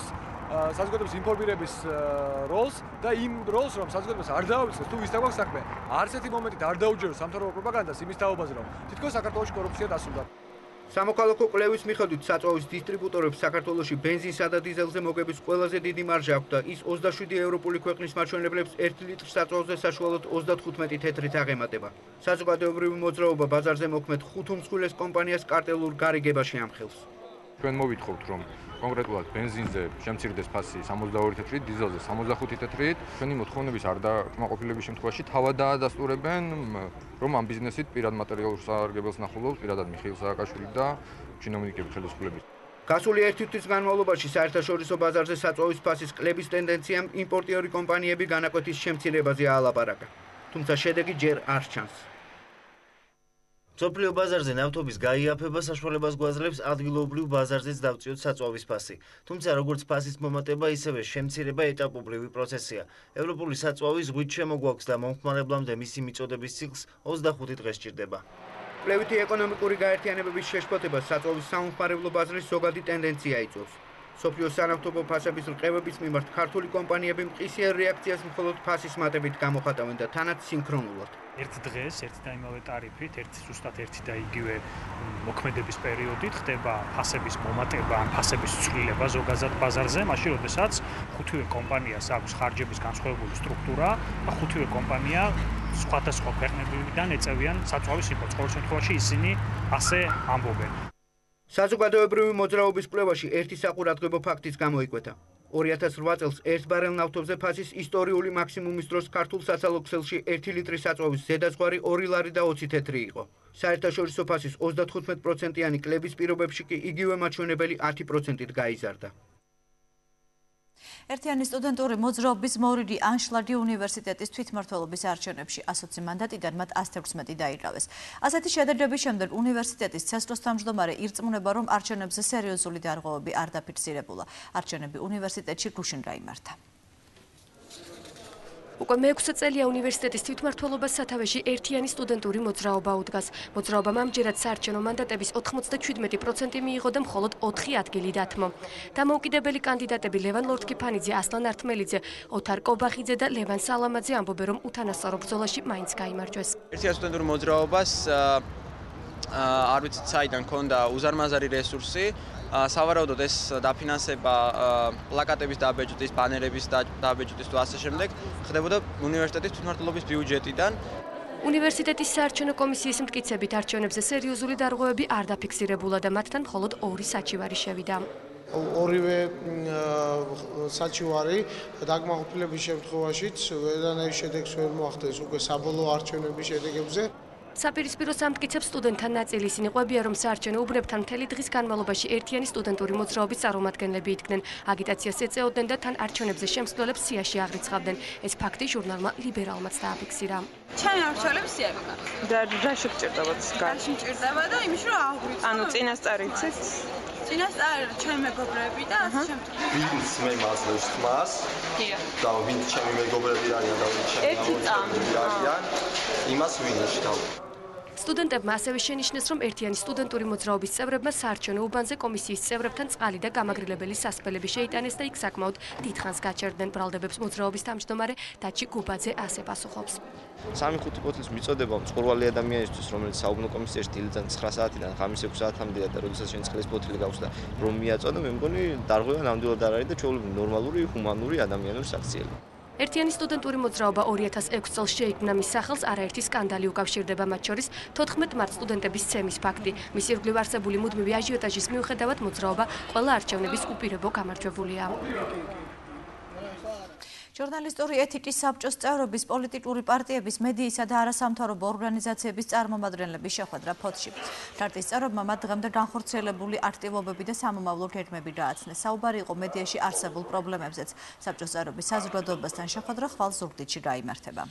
Speaker 6: საზოგადოების ინფორმირების როლს და იმ როლს, რომ საზოგადოებას არ დაავიწყოს თუ ვის დაგვაქვს საქმე, არც ერთი მომენტით არ დაუჯეროს სამთავრობო პროპაგანდას იმის თაობაზე, რომ თითქოს საქართველოში კორუფცია დასრულდა.
Speaker 9: სამოქალაქო კვლევის მიხედვით საწვავის დისტრიბუტორებს საქართველოში ბენზინსა და დიზელზე მოგების ყველაზე დიდი მარჟა აქვს და ის ოცდაშვიდი ევროპული ქვეყნის მაჩვენებლებს ერთი ლიტრის საწვავზე საშუალოდ ოცდათხუთმეტი თეთრით აღემატება. საზოგადოებრივი მოძრაობა ბაზარზე მოქმედ ხუთ უმსხვილეს კომპანიას კარტელურ გარიგებაში ამხელს.
Speaker 13: ჩვენ მოვითხოვთ, რომ კონკრეტულად ბენზინზე შემცირდეს ფასი სამოცდაორი თეთრით, დიზელზე სამოცდახუთი თეთრით. ჩვენი მოთხოვნების არ დაკმაყოფილების შემთხვევაში თავად დაადასტურებენ, რომ ამ ბიზნესით პირად მატერიალურ სარგებელს ნახულობს პირადად მიხეილ სააკაშვილი და ჩინოვნიკები ხელისუფლების. გასული ერთი თვის განმავლობაში საერთაშორისო ბაზარზე საწვავის ფასის კლების ტენდენციამ იმპორტიორი კომპანიები განაკვეთის შემცირებაზე აალაპარაკა. თუმცა შედეგი ჯერ არ ჩანს.
Speaker 14: სოფლიო ბაზარზე ნავთობის გაიაფება საშუალებას გვაძლევს ადგილობრივ ბაზარზეც დავწიოთ საწვავის ფასი. თუმცა როგორც ფასის მომატება, ისევე შემცირება ეტაპობრივი პროცესია. ევროპული საწვავის ზღვით შემოგვაქვს და მომხმარებლამდე მისი მიწოდების ციკლს ოცდახუთი დღე სჭირდება.
Speaker 9: კვლევითი ეკონომიკური გაერთიანებების შეშფოთებას საწვავის სამხმარებლო ბაზრის ზოგადი ტენდენცია იწვევს. სოფლიო სანავთობო ფასების რყევების მიმართ ქართული კომპანიები მყისიერ რეაქციას მხოლოდ ფასის მატებით გამოხატავენ და თანაც სინქრონულად.
Speaker 15: ერთ დღეს, ერთ და იმავე ტარიფით, ერთ ზუსტად ერთი და იგივე მოქმედების პერიოდით ხდება ფასების მომატება, ან ფასების ცვლილება ზოგადად ბაზარზე, მაშინ როდესაც ხუთივე კომპანიას აქვს ხარჯების განსხვავებული სტრუქტურა და ხუთივე კომპანია სხვადასხვა ქვეყნებიდან ეწევიან საწვავის იმპორტს. ყოველ შემთხვევაში ისინი ასე ამბობენ.
Speaker 9: საზოგადოებრივი მოძრაობის კვლევაში ერთი საყურადღებო ფაქტიც გამოიკვეთა. ორი ათას რვა წელს ერთ ბარელ ნავთობზე ფასის ისტორიული მაქსიმუმის დროს ქართულ საცალო ქსელში ერთი ლიტრის საწვავის ზედაზღვარი ორი ლარი და ოცი თეთრი იყო. საერთაშორისო ფასის ოცდათხუთმეტ პროცენტიანი კლების პირობებში კი იგივე მაჩვენებელი ათი პროცენტით გაიზარდა.
Speaker 1: ერთიანი სტუდენტური მოძრაობის მორიდი ანშლადი უნივერსიტეტის თვითმმართველობის არჩევნებში ასოცი მანდატიდან მათ ას თექვსმეტი დაიკავეს. ასეთი შედარდების შემდეგ უნივერსიტეტის ცესროს თავმჯდომარე ირწმუნება, რომ არჩევნებზე სერიოზული დარღვევები არ დაფიქსირებულა. არჩევნები უნივერსიტეტში გუშინ გაიმართა.
Speaker 16: უკვე მეექვსე წელია უნივერსიტეტის თვითმმართველობას სათავეში ერთიანი სტუდენტური მოძრაობა უდგას. მოძრაობამ ამჯერად საარჩევნო მანდატების ოთხმოცდაჩვიდმეტი პროცენტი მიიღო და მხოლოდ ოთხი ადგილი დათმო. დამოუკიდებელი კანდიდატები ლევან ლორთქიფანიძე, ასლან ართმელიძე, ოთარ კობახიძე და ლევან სალამაძე ამბობენ, რომ უთანასწორო ბრძოლაში მაინც გაიმარჯვეს.
Speaker 18: ერთიანი სტუდენტური მოძრაობას არ ვიცით საიდან ქონდა უზარმაზარი რესურსი. სავარაუდოდ ეს დაფინანსება პლაკატების დაბეჭდის, ბანერების დაბეჭდის და ასე შემდეგ ხდებოდა უნივერსიტეტის თვითმმართველობის ბიუჯეტიდან.
Speaker 16: უნივერსიტეტის საარჩევნო კომისიის მტკიცებით არჩევნებზე სერიოზული დარღვევები არ დაფიქსირებულა და მათთან მხოლოდ ორი საჩივარი შევიდა.
Speaker 19: ორივე საჩივარი დაკმაყოფილების შემთხვევაშიც ვერანაირ შედეგს ვერ მოახდენს უკვე საბოლოო არჩევნების შედეგებზე.
Speaker 16: საპირისპირო სამტკიცებს სტუდენტთა ნაწილი. ისინი ყვებიან, რომ საარჩევნო უბნებთან მთელი დღის განმავლობაში ერთიანი სტუდენტური მოძრაობის წარმომადგენლები იდგნენ. აგიტაციას ეწეოდნენ და თან არჩევნებზე შემსვლელებს სიაში აღრიცხავდნენ. ეს ფაქტი ჟურნალმა ლიბერალმაც დააფიქსირა.
Speaker 20: ჩემი არჩევნებს სია მეკარ.
Speaker 29: და რაში გჭირდებათ?
Speaker 20: რაში მჭირდება და იმის რომ აღგვიცხავ.
Speaker 29: ანუ წინასწარ იცით?
Speaker 20: წინასწარ ჩემი მეგობრები და ასე შემთხვევაში.
Speaker 30: ვინც მე მასლებს ხმას?
Speaker 20: დიახ.
Speaker 30: და ვინც ჩემი მეგობრები არიან და ვინც ჩემი მეგობრები არიან, იმას ვინიშნავ.
Speaker 16: სტუდენტებმა ასევე შენიშნეს, რომ ერთიანი სტუდენტური მოძრაობის წევრებმა საარჩევნო უბანზე კომისიის წევრებთან წყალი და გამაგრილებელი სასწრაფები შეიტანეს და იქ საკმაოდ დიდხანს გაჩერდნენ. ბრალდებებს მოძრაობის თავმჯდომარე დაჩი გუბაძე ასე პასუხობს.
Speaker 30: სამი ხუთი ბოთლის მიწოდება მწყურვალი ადამიანისთვის, რომელიც საუბნო კომისიაში დილიდან ცხრა საათიდან ღამის ექვსი საათამდე და როდესაც შენ წყლის ბოთლი გაქვს და რომ მიაწოდო, მე მგონი დარღვევა ნამდვილად არ არის და ჩვეულებრივი ნორმალური, ჰუმანური ადამიანური საქციელი.
Speaker 16: ერთიანი სტუდენტური მოძრაობა ორი ათას ექვსი წელს შეიქმნა, მის სახელს არაერთი სკანდალი უკავშირდება, მათ შორის თოთხმეტ მარტს სტუდენტების ცემის ფაქტი. მის ირგვლივ არსებული მუდმივი აჟიოტაჟის მიუხედავად მოძრაობა ყველა არჩევნების უპირობო გამარჯვებულია.
Speaker 1: ჟურნალისტური ეთიკის საბჭოს წევრობის, პოლიტიკური პარტიების, მედიისა და არასამთავრობო ორგანიზაციების წარმომადგენლების შეხვედრა ფოთში. პარტიის წევრებმა მათ დღემდე განხორციელებული აქტივობები და სამომავლო გეგმები გააცნეს. საუბარი იყო მედიაში არსებულ პრობლემებზეც. საბჭოს წევრების საზოგადოებასთან შეხვედრა ხვალ ზუგდიდში გაიმართება.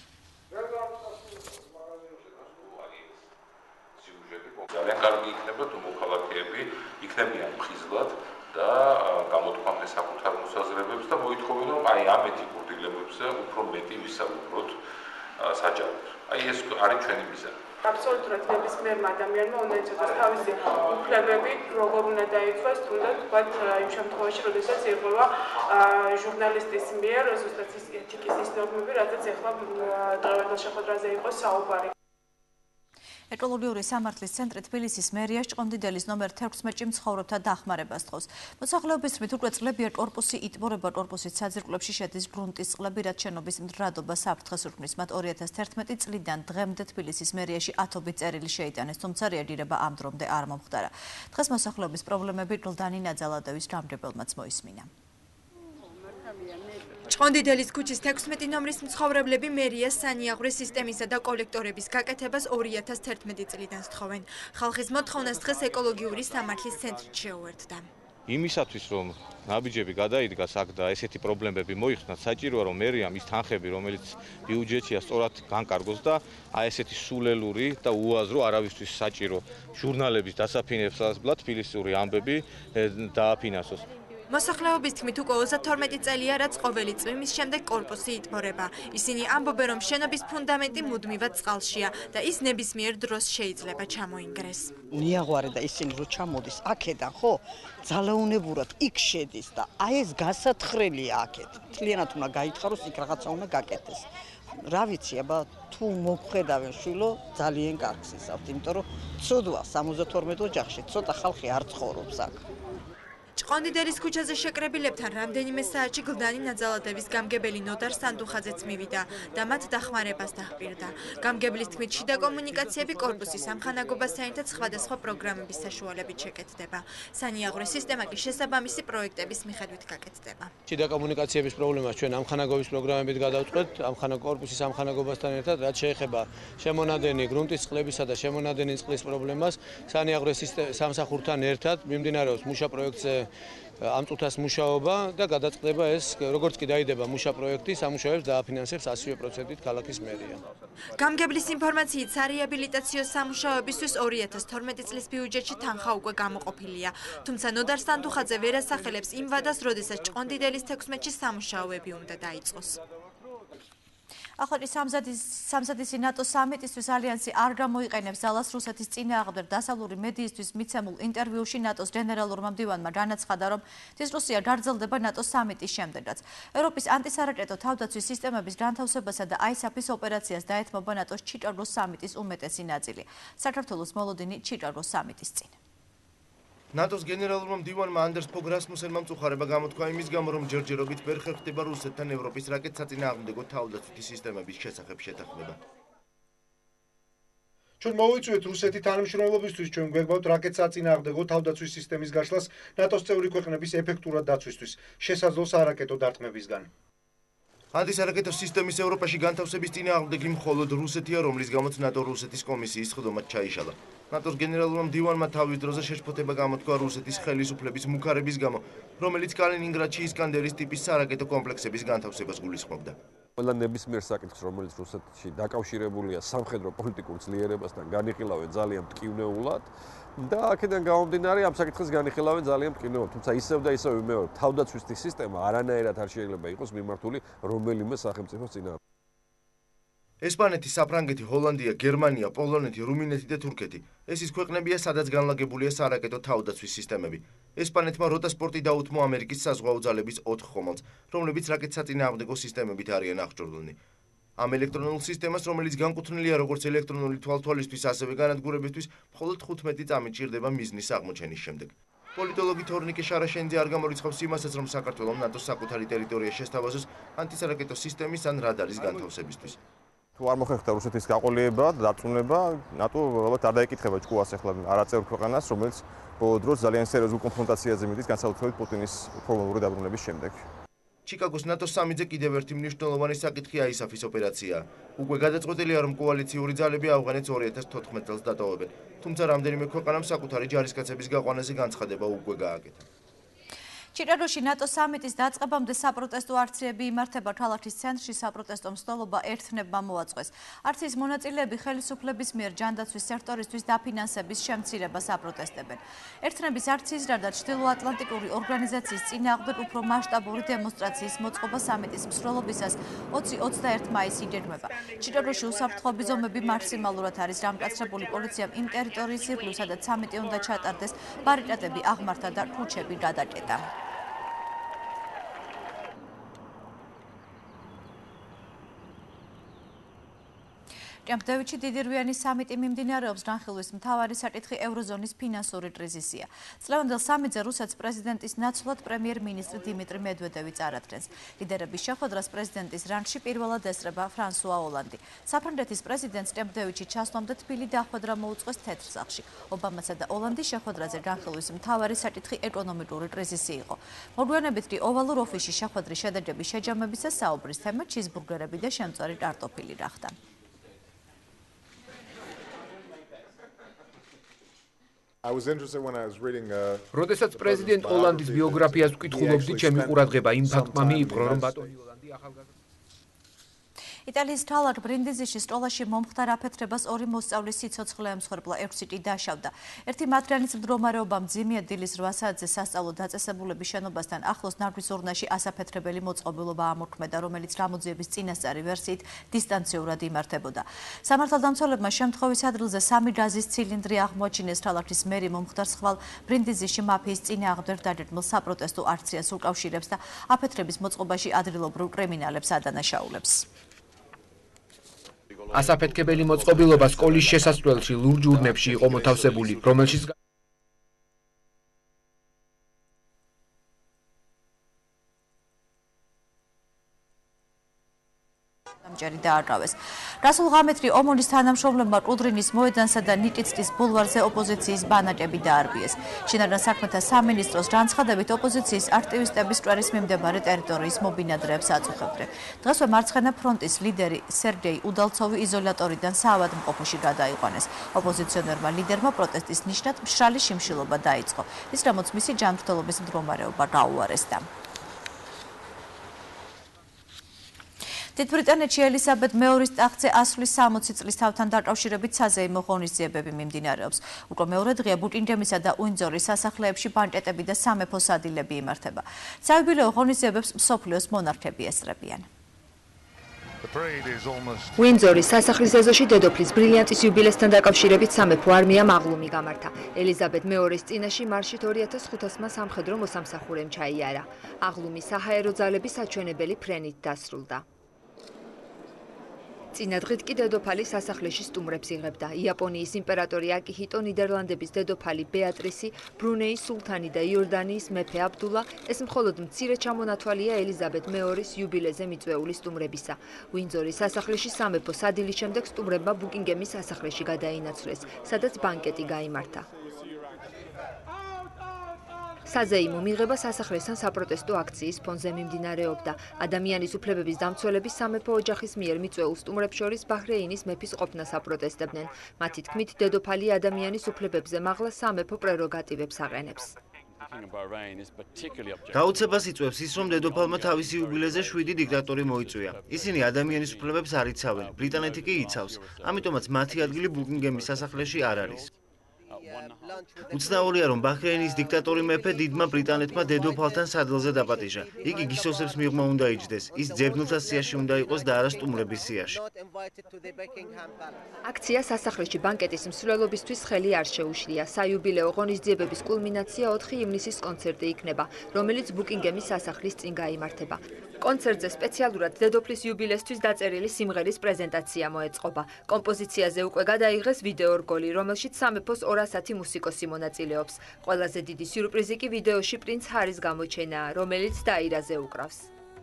Speaker 28: ძალიან კარგი იქნება თუ მოქალაქეები იქნებიან მხიზლად და გამოთქვამენ საკუთარ მოსაზრებებს და მოითხოვენ, რომ აი ამ ეთიკურ დილემებზე უფრო მეტი ვისაუბროთ საჯაროდ. აი ეს არის ჩვენი მიზანი.
Speaker 2: აბსოლუტურად ნებისმიერმა ადამიანმა უნდა იცოდეს თავისი უფლებები, როგორ უნდა დაიცვას, თუნდაც თქვათ იმ შემთხვევაში, როდესაც იღება ჟურნალისტის მიერ ზუსტად ის ეთიკის ის ნორმები, რადგან ახლა დროებითი შეხვედრაზე იყო საუბარი.
Speaker 1: ეკოლოგიური სამართლის ცენტრი თბილისის მერიას ჭყონდიდელის ნომერ თექვსმეტში მცხოვრებთა დახმარებას თხოვს. მოსახლეობის თქმით, უკვე წლებია კორპუსი იტბორება, კორპუსის საძირკვლებში შედის გრუნტის წყლები, რაც შენობის მდრადობა საფრთხეს უქმნის. მათ ორი ათას თერთმეტი წლიდან დღემდე თბილისის მერიაში ათობით წერილი შეიტანეს, თუმცა რეაგირება ამ დრომდე არ მომხდარა. დღეს მოსახლეობის პრობლემები გლდანი ნაძალადევის გამგებელმაც მოისმინა.
Speaker 3: ჭყონდიდელის ქუჩის თექვსმეტი ნომრის მცხოვრებლები მერიას სანიაღვრე სისტემისა და კოლექტორების გაკეთებას ორი ათას თერთმეტი წლიდან სთხოვენ. ხალხის მოთხოვნას დღეს ეკოლოგიური სამართლის ცენტრში შეუერთდა.
Speaker 4: იმისათვის რომ ნაბიჯები გადაიდგას აქ და ესეთი პრობლემები მოიხსნათ, საჭიროა რომ მერიამ ის თანხები, რომელიც ბიუჯეტია, სწორად განკარგოს და აი ესეთი სულელური და უაზრო არავისთვის საჭირო ჟურნალების დასაფინანსებლად თბილისური ამბები დააფინანსოს.
Speaker 3: მოსახლეობის თქმით, უკვე ოცდათორმეტი წელია, რაც ყოველი წვიმის შემდეგ კორპუსი იტბორება. ისინი ამბობენ, რომ შენობის ფუნდამენტი მუდმივად წყალშია და ის ნებისმიერ დროს შეიძლება ჩამოინგრეს.
Speaker 7: ნიაღვარე და ისინი რო ჩამოდის აქედან, ხო? ძალაუნებურად იქ შედის და აი ეს გასათხრელია აქეთ. თლიანად უნდა გაითხაროს, იქ რაღაცა უნდა გაკეთდეს. რა ვიცი, აბა თუ მოგხედავენ შვილო, ძალიან კარგს ისავთ, იმიტომ რომ ცოდვა სამოცდათორმეტ ოჯახში ცოტა ხალხი არ ცხოვრობს აქ.
Speaker 3: ჭყონდიდელის ქუჩაზე შეკრებილებთან რამდენიმე საათში გლდანი ნაძალადევის გამგებელი ნოდარ სანდუხაძეც მივიდა და მათ დახმარებას დაჰპირდა. გამგებლის თქმით, შიდა კომუნიკაციები კორპუსის ამხანაგობასთან ერთად სხვადასხვა პროგრამების საშუალებით შეკეთდება. სანიაღვრე სისტემა კი შესაბამისი პროექტების მიხედვით გაკეთდება.
Speaker 17: შიდა კომუნიკაციების პრობლემას ჩვენ ამხანაგობის პროგრამებით გადავწყვეტ, ამხანაგ კორპუსის ამხანაგობასთან ერთად, რაც შეეხება შემონადენი გრუნტის წყლებისა და შემონადენი წყლის პრობლემას, სანიაღვრე სამსახურთან ერთად მიმდინარეობს მუშა პროექტზე ამ წუთას მუშაობა და გადაწყდება ეს, როგორც კი დაიდება მუშა პროექტი, სამუშაოებს დააფინანსებს ასივე პროცენტით ქალაქის მერია.
Speaker 3: გამგებლის ინფორმაციით, სარეაბილიტაციო სამუშაოებისთვის ორი ათას თორმეტი წლის ბიუჯეტში თანხა უკვე გამოყოფილია. თუმცა ნოდარ სანდუხაძე ვერ ასახელებს იმ ვადას, როდესაც ჭყონდიდელის თექვსმეტში სამუშაოები უნდა დაიწყოს.
Speaker 1: ახალი სამზადისი ნატოს სამიტისთვის ალიანსი არ გამოიყენებს ძალას რუსეთის წინააღმდეგ დასავლური მედიისთვის მიცემულ ინტერვიუში ნატოს გენერალურმა მდივანმა განაცხადა, რომ თითრუსია გარძელდება ნატოს სამიტის შემდეგაც. ევროპის ანტისარაკეტო თავდაცვის სისტემების განთავსებასა და აისაფის ოპერაციას დაეთმობა ნატოს ჩიკაგოს სამიტის უმეტესი ნაწილი. საქართველოს მოლოდინი ჩიკაგოს სამიტის წინ.
Speaker 21: ნატოს გენერალურმა მდივანმა ანდერს ფოგ რასმუსენმა მწუხარება გამოთქვა იმის გამო, რომ ჯერჯერობით ვერ ხერხდება რუსეთთან ევროპის რაკეტსაწინააღმდეგო თავდაცვითი სისტემების შესახებ შეთანხმება.
Speaker 22: ჩვენ მოვიწვიეთ რუსეთი თანამშრომლობისთვის, ჩვენ გვეგბავთ რაკეტსაწინააღმდეგო თავდაცვის სისტემის გაშლას ნატოს წევრი ქვეყნების ეფექტურად დაცვისთვის, შესაძლო სარაკეტო დარტყმებისგან.
Speaker 21: ანტისარაკეტო სისტემის ევროპაში განთავსების წინააღმდეგი მხოლოდ რუსეთია, რომლის გამოც ნატო რუსეთის კომისიის სხდომად ჩაიშალა. ნატოს გენერალურმა მდივანმა თავის დროზე შეშფოთება გამოთქვა რუსეთის ხელისუფლების მუქარების გამო, რომელიც კალინინგრადში ისკანდერის ტიპის სარაკეტო კომპლექსების განთავსებას გულისხმობდა.
Speaker 24: ყველა ნებისმიერ საკითხს, რომელიც რუსეთში დაკავშირებულია სამხედრო პოლიტიკურ ძლიერებასთან, განიხილავენ ძალიან მტკივნეულად და აქედან გამომდინარე ამ საკითხს განიხილავენ ძალიან მტკივნეულად. თუმცა ისევ და ისევ ვიმეორებ, თავდაცვითი სისტემა არანაირად არ შეიძლება იყოს მიმართული რომელიმე სახელმწიფოს წინააღმდეგ.
Speaker 21: ესპანეთი, საფრანგეთი, ჰოლანდია, გერმანია, პოლონეთი, რუმინეთი და თურქეთი. ეს ის ქვეყნებია, სადაც განლაგებულია სარაკეტო თავდაცვის სისტემები. ესპანეთმა როტასპორტი დაუთმო ამერიკის საზღვაო ძალების ოთხ ხომალდს, რომლებიც რაკეტსაწინააღმდეგო სისტემებით არიან აღჭურვილნი. ამ ელექტრონულ სისტემას, რომელიც განკუთვნილია როგორც ელექტრონული თვალთვალისთვის, ასევე განადგურებისთვის, მხოლოდ თხუთმეტი წამით ჭირდება მიზნის აღმოჩენის შემდეგ. პოლიტოლოგი თორნიკე შარაშენძე არ გამორიცხავს იმასაც, რომ საქართველომ ნატოს საკუთარი ტერიტორია შესთავაზოს ანტისარაკეტო სისტემის ან რადარის განთავსებისთვის.
Speaker 24: თუ არ მოხერხდა რუსეთის გაყოლიება და დარწმუნება, ნატო ალბათ არ დაეკითხება ჭკუას ახლა არაწევრ ქვეყანას, რომელიც ბოლო დროს ძალიან სერიოზულ კონფრონტაციაზე მიდის, განსაკუთრებით პუტინის ფორმალური დაბრუნების შემდეგ.
Speaker 21: ჩიკაგოს ნატოს სამიტზე კიდევ ერთი მნიშვნელოვანი საკითხი აისაფის ოპერაციაა. უკვე გადაწყვეტილია, რომ კოალიციური ძალები ავღანეთს ორი ათას თოთხმეტ წელს დატოვებენ, თუმცა რამდენიმე ქვეყანამ საკუთარი ჯარისკაცების გაყვანაზე განცხადება უკვე გააკეთა.
Speaker 1: ჩიკაგოში ნატო სამიტის დაწყებამდე საპროტესტო აქციები იმართება ქალაქის ცენტრში. საპროტესტო მსვლელობა ერთნებმა მოაწყვეს. აქციის მონაწილეები ხელისუფლების მიერ ჯანდაცვის სექტორისთვის დაფინანსების შემცირებას აპროტესტებენ. ერთნების აქციის გარდა ჩრდილოატლანტიკური ორგანიზაციის წინააღმდეგ უფრო მასშტაბური დემონსტრაციის მოწყობა სამიტის მსვლელობისას ოცი ოცდაერთი მაისი იგეგმება. ჩიკაგოში უსაფრთხო ბიზომები მაქსიმალურად არის გამკაცრებული. პოლიციამ იმ ტერიტორიის ირგვლივ, სადაც სამიტი უნდა ჩატარდეს, ბარიკადები აღმართა და ქუჩები გადაკეტა. კემპ-დევიდში დიდირვიანი სამიტი მიმდინარეობს. განხილვის მთავარი საკითხი ევროზონის ფინანსური კრიზისია. წლევანდელ სამიტზე რუსეთის პრეზიდენტის ნაცვლად პრემიერ-მინისტრი დიმიტრი მედვედევი წარადგენს. ლიდერების შეხვედრას პრეზიდენტის რანგში პირველად ესწრება ფრანსუა ოლანდი. საფრანგეთის პრეზიდენტს კემპ-დევიდში ჩასვლამდე თბილი დახვედრა მოუწყვეს თეთრ სახლში. ობამასა და ოლანდის შეხვედრაზე განხილვის მთავარი საკითხი ეკონომიკური კრიზისი იყო. მოგვიანებით კი ოვალურ ოფისში შეხვედრის შედეგების შეჯამებისა საუბრის თემა ჩიზბურგერები და შემწვარი კარტოფილი გახდა.
Speaker 5: როდესაც პრეზიდენტ ოლანდის ბიოგრაფიას ვკითხულობდი, ჩემი ყურადღება იმ ფაქტმა მიიპყრო, რომ ბატონი ოლანდი ახალგაზრდა
Speaker 1: იტალიის ქალაქ ბრინდიზიში სკოლაში მომხდარ აფეთრებას ორი მოსწავლის სიცოცხლე ემსხვერპლა, ექვსი კი დაშავდა. ერთი მათგანის მდგომარეობა მძიმეა. დილის რვა საათზე სასწავლო დაწესებულების შენობასთან ახლოს ნარგვის ურნაში ასაფეთრებელი მოწყობილობა ამოქმედა, რომელიც გამოძიების წინასწარი ვერსიით დისტანციურად იმართებოდა. სამართალდამცველებმა შემთხვევის ადგილზე სამი გაზის ცილინდრი აღმოაჩინეს. ქალაქის მერი მომხდარს ხვალ ბრინდიზიში მაფიის წინააღმდეგ დაგეგმილ საპროტესტო აქციას უკავშირებს და აფეთრების მოწყობაში ადგილობრივ კრიმინალებს ადანაშაულებს.
Speaker 5: ასაფეთქებელი მოწყობილობა სკოლის შესასვლელში ლურჯ ურნებში იყო მოთავსებული, რომელშიც
Speaker 1: დამჭერი დააკავეს. რასულ ღამეთრი ომონის თანამშრომლებმა კუდრინის მოედანსა და ნიკიცკის ბულვარზე ოპოზიციის ბანაკები დაარბიეს. შინაგან საქმეთა სამინისტროს განცხადებით ოპოზიციის აქტივისტების ჭვერის მიმდებარე ტერიტორიის მობინადრეებს აწუხებდნენ. დღესვე მარცხენა ფრონტის ლიდერი სერგეი უდალცოვი იზოლატორიდან საავადმყოფოში გადაიყვანეს. ოპოზიციონერმა ლიდერმა პროტესტის ნიშნად მშრალი შიმშილობა დაიწყო, რის გამოც მისი ჯანმრთელობის მდგომარეობა გაუარესდა. დიდბრიტანეთში ელიზაბეთ მეორის ტახტზე ასვლის სამოცი წლის თავთან დაკავშირებით საზეიმო ღონისძიებები მიმდინარეობს. უკვე მეორე დღეა ბუკინგემისა და უინძორის სასახლეებში ბანკეტები და სამეფო სადილები იმართება. საიუბილეო ღონისძიებებს მსოფლიოს მონარქები ესწრებიან.
Speaker 6: უინძორის სასახლის ეზოში დედოფლის ბრილიანტის იუბილესთან დაკავშირებით სამეფო არმიამ აღლუმი გამართა. ელიზაბეთ მეორის წინაშე მარშით ორი ათას ხუთასმა სამხედრო მოსამსახურემ ჩაიარა. აღლუმი საჰაერო ძალების საჩვენებელი ფრენით დასრულდა. წინადღით კი დედოფალი სასახლეში სტუმრებს იღებდა. იაპონიის იმპერატორი აკიჰიტო, ნიდერლანდების დედოფალი ბეატრისი, ბრუნეის სულთანი და იორდანიის მეფე აბდულა, ეს მხოლოდ მცირე ჩამონათვალია ელიზაბეთ მეორის იუბილეზე მიწვეული სტუმრებისა. უინძორის სასახლეში სამეფო სადილის შემდეგ სტუმრებმა ბუკინგემის სასახლეში გადაინაცვლეს, სადაც ბანკეტი გაიმართა. საზეიმო მიღება სასახლესთან საპროტესტო აქციის ფონზე მიმდინარეობდა. ადამიანის უფლებების დამცველების სამეფო ოჯახის მიერ მიწვეულ სტუმრებს შორის ბაჰრეინის მეფის ყოფნას აპროტესტებდნენ. მათი თქმით, დედოფალი ადამიანის უფლებებზე მაღლა სამეფო პრეროგატივებს აყენებს.
Speaker 14: გაუცებას იწვევს ის, რომ დედოფალმა თავისი იუბილეზე შვიდი დიქტატორი მოიწვია. ისინი ადამიანის უფლებებს არ იცავენ, ბრიტანეთი კი იცავს. ამიტომაც მათი ადგილი ბუკინგემის სასახლეში არ არის. უცნაურია, რომ ბაჰრეინის დიქტატორი მეფე დიდმა ბრიტანეთმა დედოფალთან სადელზე დაპატიჟა. იგი გისოსებს მიღმა უნდა იჯდეს. ის ძებნელთა სიაში უნდა იყოს და არა სტუმრების სიაში.
Speaker 6: აქცია სასახლეში ბანკეტის მსვლელობისთვის ხელი არ შეუშლია. საიუბილეო ღონისძიებების კულმინაცია ოთხი ივნისის კონცერტი იქნება, რომელიც ბუკინგემის სასახლის წინ გაიმართება. კონცერტზე სპეციალურად დედოფლის იუბილესთვის დაწერილი სიმღერის პრეზენტაცია მოეწყობა. კომპოზიციაზე უკვე გადაიღეს ვიდეო რგოლი, რომელშიც სამეფოს ორასათი მუსიკოსი მონაწილეობს. ყველაზე დიდი სიურპრიზი კი ვიდეოში პრინც ჰარის გამოჩენაა, რომელიც დაირაზე უკრავს.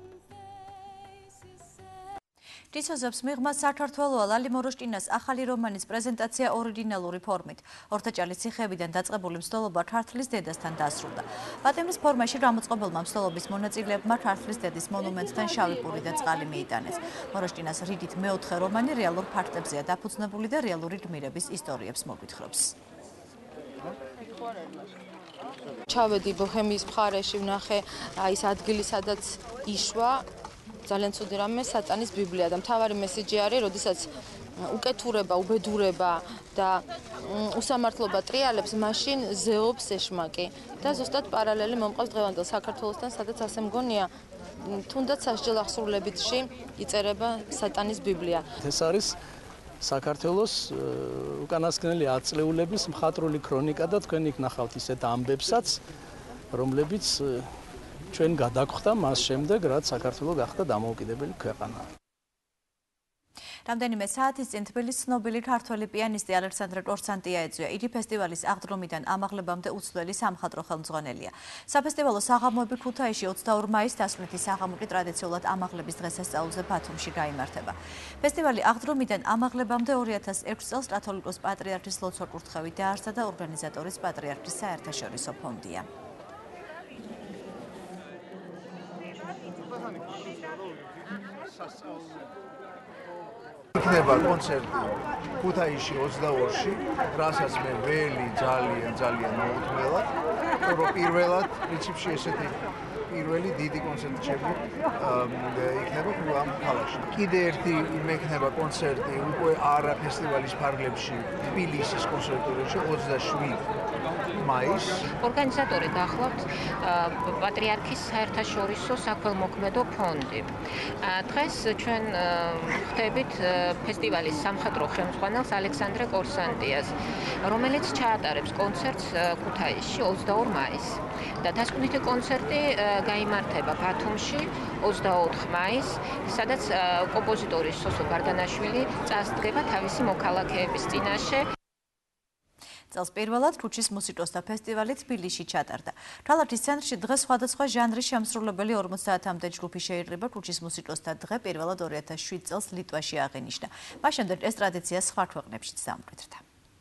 Speaker 1: დისოზებს მიღმა საქართველოა ლალი მოროშკინას ახალი რომანის პრეზენტაცია ორიგინალური ფორმით. ორთაჭალის ციხეებიდან დაწყებული მსვლელობა ქართლის დედასთან დასრულდა. პატიმრის ფორმაში გამოწყობილმა მსვლელობის მონაწილეებმა ქართლის დედის მონუმენტთან შავი პური და წყალი მიიტანეს. მოროშკინას რიგით მეოთხე რომანი რეალურ ფაქტებზეა დაფუძნებული და რეალური გმირების ისტორიებს მოგვითხრობს.
Speaker 8: ჩავედი ბოჰემიის მხარეში, ვნახე აი ეს ადგილი, სადაც იშვა ძალიან ცუდი რამე სატანის ბიბლია და მთავარი მესეჯი არის, როდესაც უკეთურება, უბედურება და უსამართლობა ტრიალებს, მაშინ ზეობს ეშმაკი და ზუსტად პარალელი მომყავს დღევანდელ საქართველოსთან, სადაც ასე მგონია თუნდაც სასჯელ აღსრულებითში იწერება სატანის ბიბლია.
Speaker 10: ეს არის საქართველოს უკანასკნელი ათწლეულების მხატვრული ქრონიკა და თქვენ იქ ნახავთ ისეთ ამბებსაც, რომლებიც ჩვენ გადაგხვდა მას შემდეგ, რაც საქართველო გახდა დამოუკიდებელი ქვეყანა.
Speaker 1: რამდენიმე საათის წინ თბილისის ცნობილი ქართველი პიანისტი ალექსანდრე კორსანტია ეძვია. იგი ფესტივალის აღდგომიდან ამაღლებამდე უცვლელი სამხატვრო ხელმძღვანელია. საფესტივალო საღამოები ქუთაისში ოცდაორ მაისს დასვენითი საღამო კი ტრადიციულად ამაღლების დღესასწაულზე ბათუმში გაიმართება. ფესტივალი აღდგომიდან ამაღლებამდე ორი ათას ექვსი წელს კათოლიკოს პატრიარქის ლოცვა-კურთხევით დაარსდა და ორგანიზატორის პატრიარქის საერთაშორისო ფონდია.
Speaker 11: იქნება კონცერტი ქუთაისში ოცდაორში, რასაც მე ველი ძალიან ძალიან მოუთმელად, რომ პირველად პრინციპში ესეთი პირველი დიდი კონცერტი ჩემი იქნება ამ ქალაქში. კიდე ერთი მექნება კონცერტი უკვე არა ფესტივალის ფარგლებში, თბილისის კონსერვატორიაში ოცდაშვიდი მაისს.
Speaker 12: ორგანიზატორი გახლავთ პატრიარქის საერთაშორისო საქველმოქმედო ფონდი. დღეს ჩვენ ხვდებით ფესტივალის სამხატვრო ხელმძღვანელს ალექსანდრე კორსანტიას, რომელიც ჩაატარებს კონცერტს ქუთაისში ოცდაორ მაისს. და დასკვნითი კონცერტი გაიმართება ბათუმში ოცდაოთხ მაისს, სადაც კომპოზიტორი სოსო გარდანაშვილი წასდგება თავისი მოქალაქეების წინაშე.
Speaker 1: წელს პირველად ქუჩის მუსიკოსთა ფესტივალი თბილისში ჩატარდა. ქალაქის ცენტრში დღეს სხვადასხვა ჟანრის შემსრულებელი ორმოცდაათამდე ჯგუფი შეირღება. ქუჩის მუსიკოსთა დღე პირველად ორი ათას შვიდი წელს ლიტვაში აღინიშნა. მას შემდეგ ეს ტრადიცია სხვა ქვეყნებშიც დამკვიდრდა.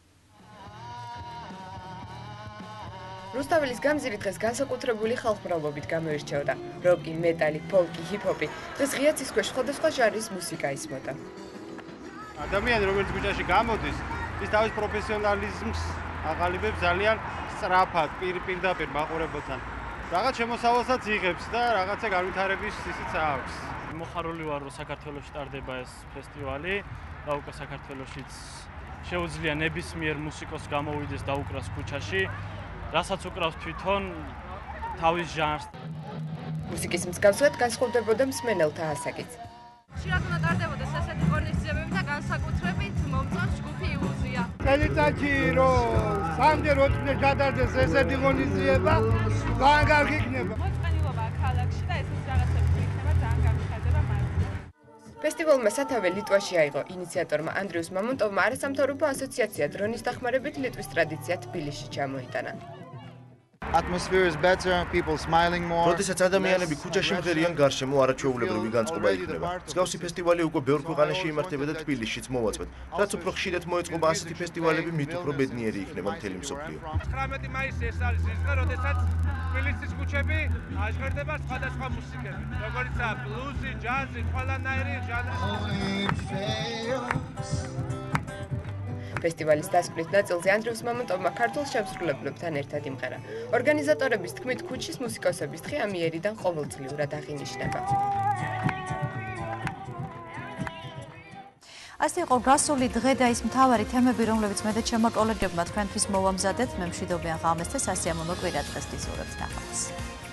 Speaker 13: რუსთაველის გამზირი დღეს განსაკუთრებული ხალხმრავლობით გამოირჩეოდა. როკი, მეტალი, ფოლკი, ჰიპ-ჰოპი, დღეს ღია ცის ქვეშ სხვადასხვა ჟანრის მუსიკა ისმოდა.
Speaker 22: ადამიანი, რომელიც ქუჩაში გამოდის, ის თავის პროფესიონალიზმს აყალიბებს ძალიან სწრაფად, პირ-პირდაპირ მაყურებელთან. რაღაც შემოსავალსაც იღებს და რაღაცა განვითარების ისიც აქვს.
Speaker 15: მოხარული ვარ, რომ საქართველოში ტარდება ეს ფესტივალი და უკვე საქართველოშიც შეუძლია ნებისმიერ მუსიკოსს გამოვიდეს და უკრას ქუჩაში. რასაც უკრავს თვითონ თავის ჟანრს.
Speaker 13: მუსიკის მსგავსად განსხვავდებოდა მსმენელთა ასაკიც.
Speaker 23: ხშირად უნდა ტარდებოდეს ასეთი ღონისძიებები და განსაკუთრებით მომწონს ჯგუფი იუზია.
Speaker 22: წელიწადში რომ სამჯერ ოთხჯერ გადარდეს ესეთი ღონისძიება, ძალიან კარგი იქნება.
Speaker 23: მოწყენილობა ქალაქში და ესეც რაღაცები იქნება ძალიან გამიხარდება მას.
Speaker 13: ფესტივალმა სათავე ლიტვაში აიღო. ინიციატორმა ანდრიუს მამონტოვმა არასამთავრობო ასოციაცია დრონის დახმარებით ლიტვის ტრადიცია თბილისში ჩამოიტანა.
Speaker 21: Atmosphere is better, people smiling more. როდესაც ადამიანები ქუჩაში მღერიან, გარშემო არაჩვეულებრივი განწყობა იქნება. მსგავსი ფესტივალი უკვე ბევრ ქვეყანაში იმართება და თბილისშიც მოვაწყვეთ. რაც უფრო ხშირად მოეწყობა ასეთი ფესტივალები, მით უფრო ბედნიერი იქნება მთელი მსოფლიო.
Speaker 22: ცხრამეტი მაისი ეს არის ის დღე, როდესაც თბილისის ქუჩები აჟღერდება სხვადასხვა მუსიკები, როგორიცაა ბლუზი, ჯაზი, ყველანაირი ჟანრის
Speaker 13: ფესტივალის დასკვნის ნაწილზე ანდრიუს მამონტოვმა ქართულ შემსრულებლებთან ერთად იმღერა. ორგანიზატორების თქმით, ქუჩის მუსიკოსების დღე ამიერიდან ყოველწლიურად აღინიშნება.
Speaker 1: ასე იყო გასული დღე და ის მთავარი თემები, რომლებიც მე და ჩემო კოლეგებმა თქვენთვის მოვამზადეთ. მე მშვიდობიან ღამეს და სასიამოვნო კვირა დღეს გისურვებთ. ნახვამდის.